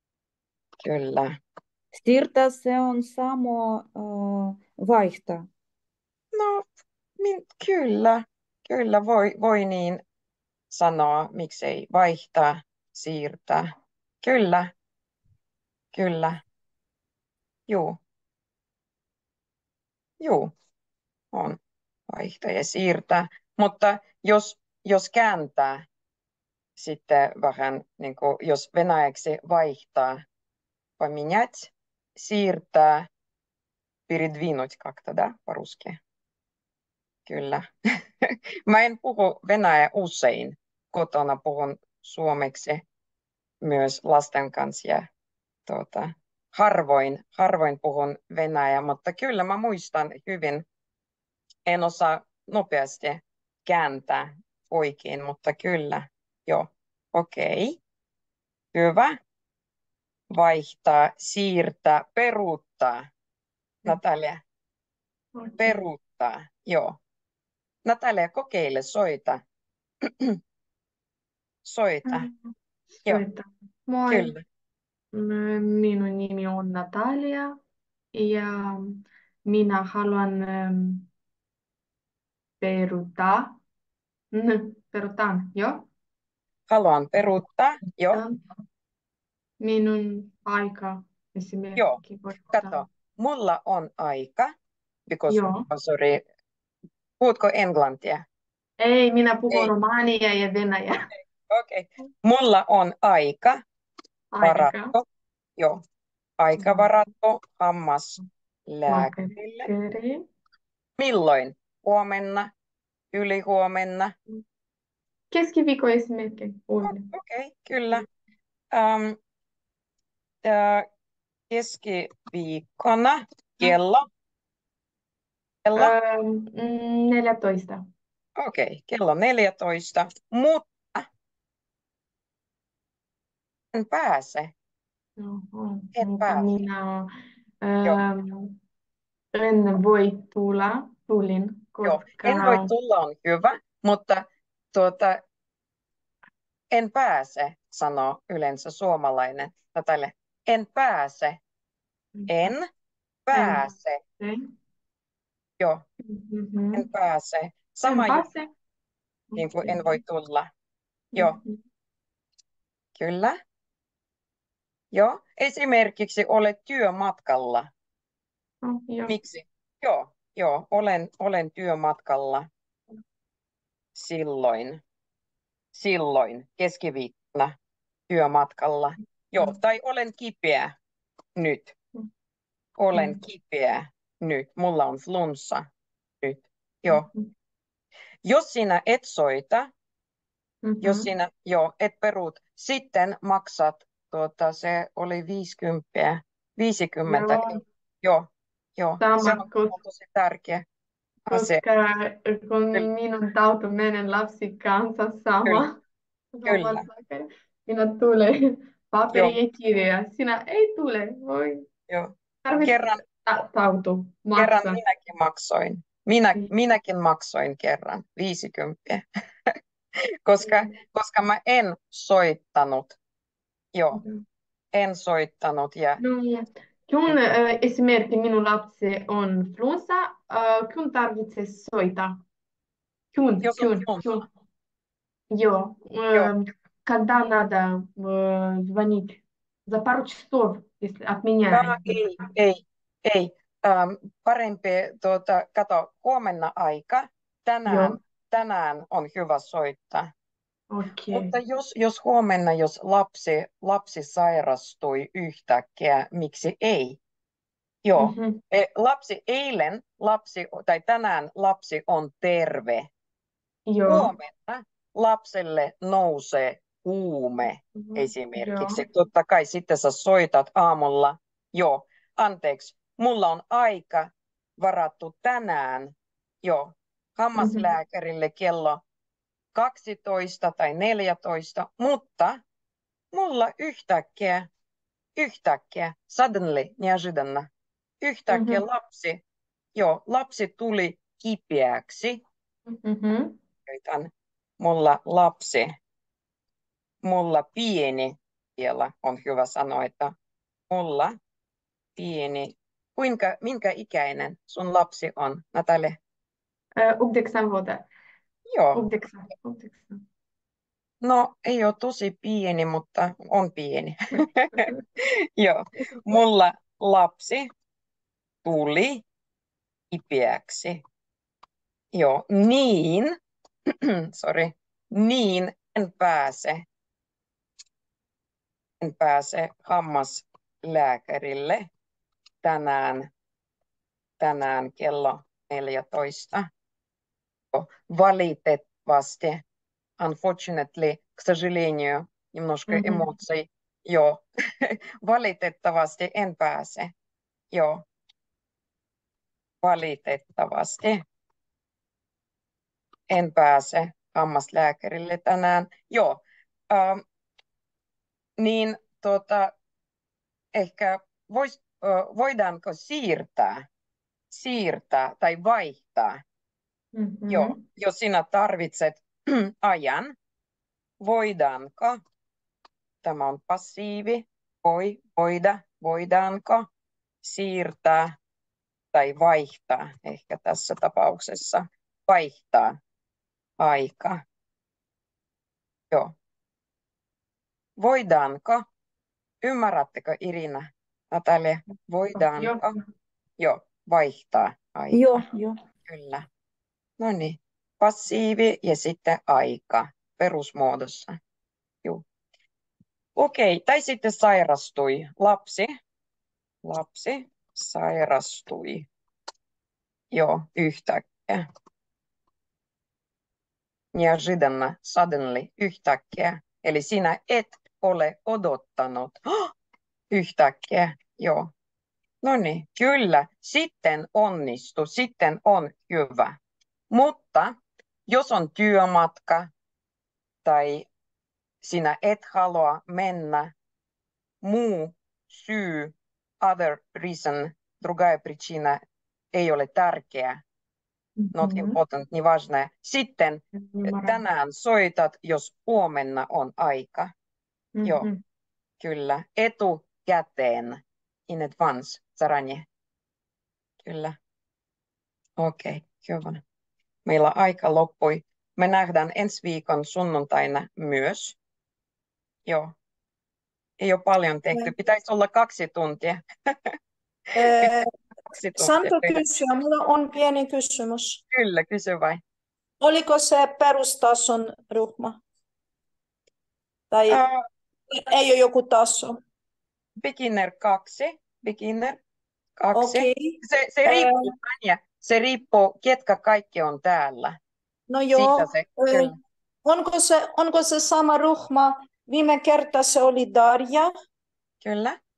Kyllä. Siirtää se on samo äh, vaihtaa. No, min, kyllä, kyllä voi, voi niin sanoa, miksei vaihtaa, siirtää. Kyllä, kyllä, juu, juu, on vaihtaa ja siirtää. Mutta jos, jos kääntää sitten vähän, niin kuin, jos venäjäksi vaihtaa, поменять, siirtää, передвинуть как-то, да, по-русски. Kyllä. Mä en puhu venäjä usein. Kotona puhun suomeksi myös lasten kanssa ja tuota, harvoin, harvoin puhun venäjää, mutta kyllä mä muistan hyvin. En osaa nopeasti kääntää oikein, mutta kyllä. Joo, okei. Okay. Hyvä. Vaihtaa, siirtää, peruuttaa. Natalia, Okei. peruuttaa. Joo. Natalia, kokeile, soita. Soita. Mm. Joo, Soita. Moi. kyllä. M- Minun nimi on Natalia ja minä haluan ähm, peruuttaa. Mm, Peruutan, joo. Haluan peruuttaa. Joo, Peruutan minun aika Joo, esimerkki voi kato. olla. Mulla on aika, because, Joo. oh, sorry, puhutko englantia? Ei, minä puhun Ei. romania ja venäjää. Okei. Mulla on aika Aika. varattu. Joo. Aika varattu hammaslääkärille. Lääkäri. Milloin? Huomenna? Ylihuomenna? Keskiviikko esimerkki. On. Okei, kyllä. Um, äh, keskiviikkona kello? Kello? Ähm, mm, neljätoista. Okei, kello neljätoista, mutta en pääse. Oho, En mutta pääse. minä Joo, ähm, en voi tulla, tulin, joo. koska En voi tulla on hyvä, mutta tuota, en pääse, sanoo yleensä suomalainen tälle. En pääse. En pääse. En. Joo, Mhm. en pääse. En Sama juttu, pääse. niin kuin Okei. en voi tulla. Joo, Mhm. kyllä. Joo, esimerkiksi olet työmatkalla. Oh, joo. Miksi? Joo, joo, olen, olen työmatkalla silloin, silloin keskiviikkona työmatkalla. Joo, tai olen kipeä nyt. Olen Mm. kipeä nyt. Mulla on flunssa nyt. Joo. Mhm. Jos sinä et soita, Mhm. jos sinä joo, et peruut, sitten maksat, tuota, se oli viisikymmentä, viisikymmentä. Joo. Joo, joo. Sama, Se on, koska, on tosi tärkeä asia. koska kun Kyllä, minun tauto menen lapsi kanssa kyllä, sama, kyllä. hammaslääkäri, minä tulee paperi Joo, ja kirja. Sinä ei tule, voi joo. tarvitse Kerran, ta- tauto kerran maksaa. minäkin maksoin. Minä, minäkin maksoin kerran viisikymmentä, koska, koska mä en soittanut. Joo, en soittanut ja No, kun äh, esimerkiksi minun lapsi on flunssa, äh, kun tarvitsee soita. Kun, jos on kun, flunssa. kun. Joo. Joo, Э, Когда надо э, звонить? За пару часов, если отменяй. Aa, ei, ei, ei. Ähm, parempi, tuota, kato, huomenna aika. Tänään, Joo, tänään on hyvä soittaa. Mutta okei. jos, jos huomenna, jos lapsi, lapsi sairastui yhtäkkiä, miksi ei? Joo. Mhm. E, lapsi eilen, lapsi, tai tänään lapsi on terve. Joo. Huomenna lapselle nousee huume Mhm. esimerkiksi. Joo. Totta kai sitten sä soitat aamulla. Joo, anteeksi, mulla on aika varattu tänään jo hammaslääkärille kello kaksitoista tai neljätoista, mutta mulla yhtäkkiä, yhtäkkiä, suddenly, неожиданно, yhtäkkiä Mhm. lapsi, joo, lapsi tuli kipeäksi. Mhm. Käytän mulla lapsi, mulla pieni vielä on hyvä sanoa, että mulla pieni. Kuinka, minkä ikäinen sun lapsi on, Natalia? Äh, Yhdeksän vuotta. Joo, Yhdeksän. Yhdeksän. no ei ole tosi pieni, mutta on pieni. Joo, mulla lapsi tuli kipeäksi. Joo, niin, sorry, niin en pääse, en pääse hammaslääkärille tänään, tänään kello neljätoista. Valitettavasti, unfortunately, к сожалению, немножко Mhm. эмоций. Joo, valitettavasti en pääse. Joo, valitettavasti en pääse hammaslääkärille tänään. Joo, ähm, niin tota, ehkä vois, äh, voidaanko siirtää, siirtää tai vaihtaa. Mhm. Joo, jos sinä tarvitset ajan, voidaanko, tämä on passiivi, voi, voida, voidaanko siirtää tai vaihtaa, ehkä tässä tapauksessa vaihtaa aika. Joo. Voidaanko Ymmärrättekö Irina, Natalia? Voidaan Joo. jo vaihtaa aika. Joo, joo. Kyllä. No niin. Passiivi ja sitten aika perusmuodossa. Joo. Okei, tai sitten sairastui. Lapsi. Lapsi sairastui. Joo, yhtäkkiä. Неожиданно, suddenly, yhtäkkiä. Eli sinä et ole odottanut. Oh, yhtäkkiä, joo. No niin, kyllä. Sitten onnistu, sitten on hyvä. Mutta jos on työmatka tai sinä et halua mennä, muu syy, other reason, другая причина, ei ole tärkeä, not Mhm. important, niin важная. Sitten Ymmärrän. tänään soitat, jos huomenna on aika. Mhm. Joo, kyllä. Etukäteen, in advance, заранее. Kyllä. Okei, okay, hyvä. Meillä aika loppui. Me nähdään ensi viikon sunnuntaina myös. Joo. Ei ole paljon tehty. Pitäisi olla kaksi tuntia. Ee, Kaksi tuntia. Saanko kysyä? Mulla on pieni kysymys. Kyllä, kysy vai. Oliko se perustason ryhmä? Tai Uh, ei ole joku taso? beginner kaksi. Beginner kaksi. Okei. Se, se riippuu, Anja, se riippuu, ketkä kaikki on täällä. No joo. Siitä se, Ee, kyllä. Onko se, onko se sama ryhmä? Viime kerta se oli Darja. Kyllä.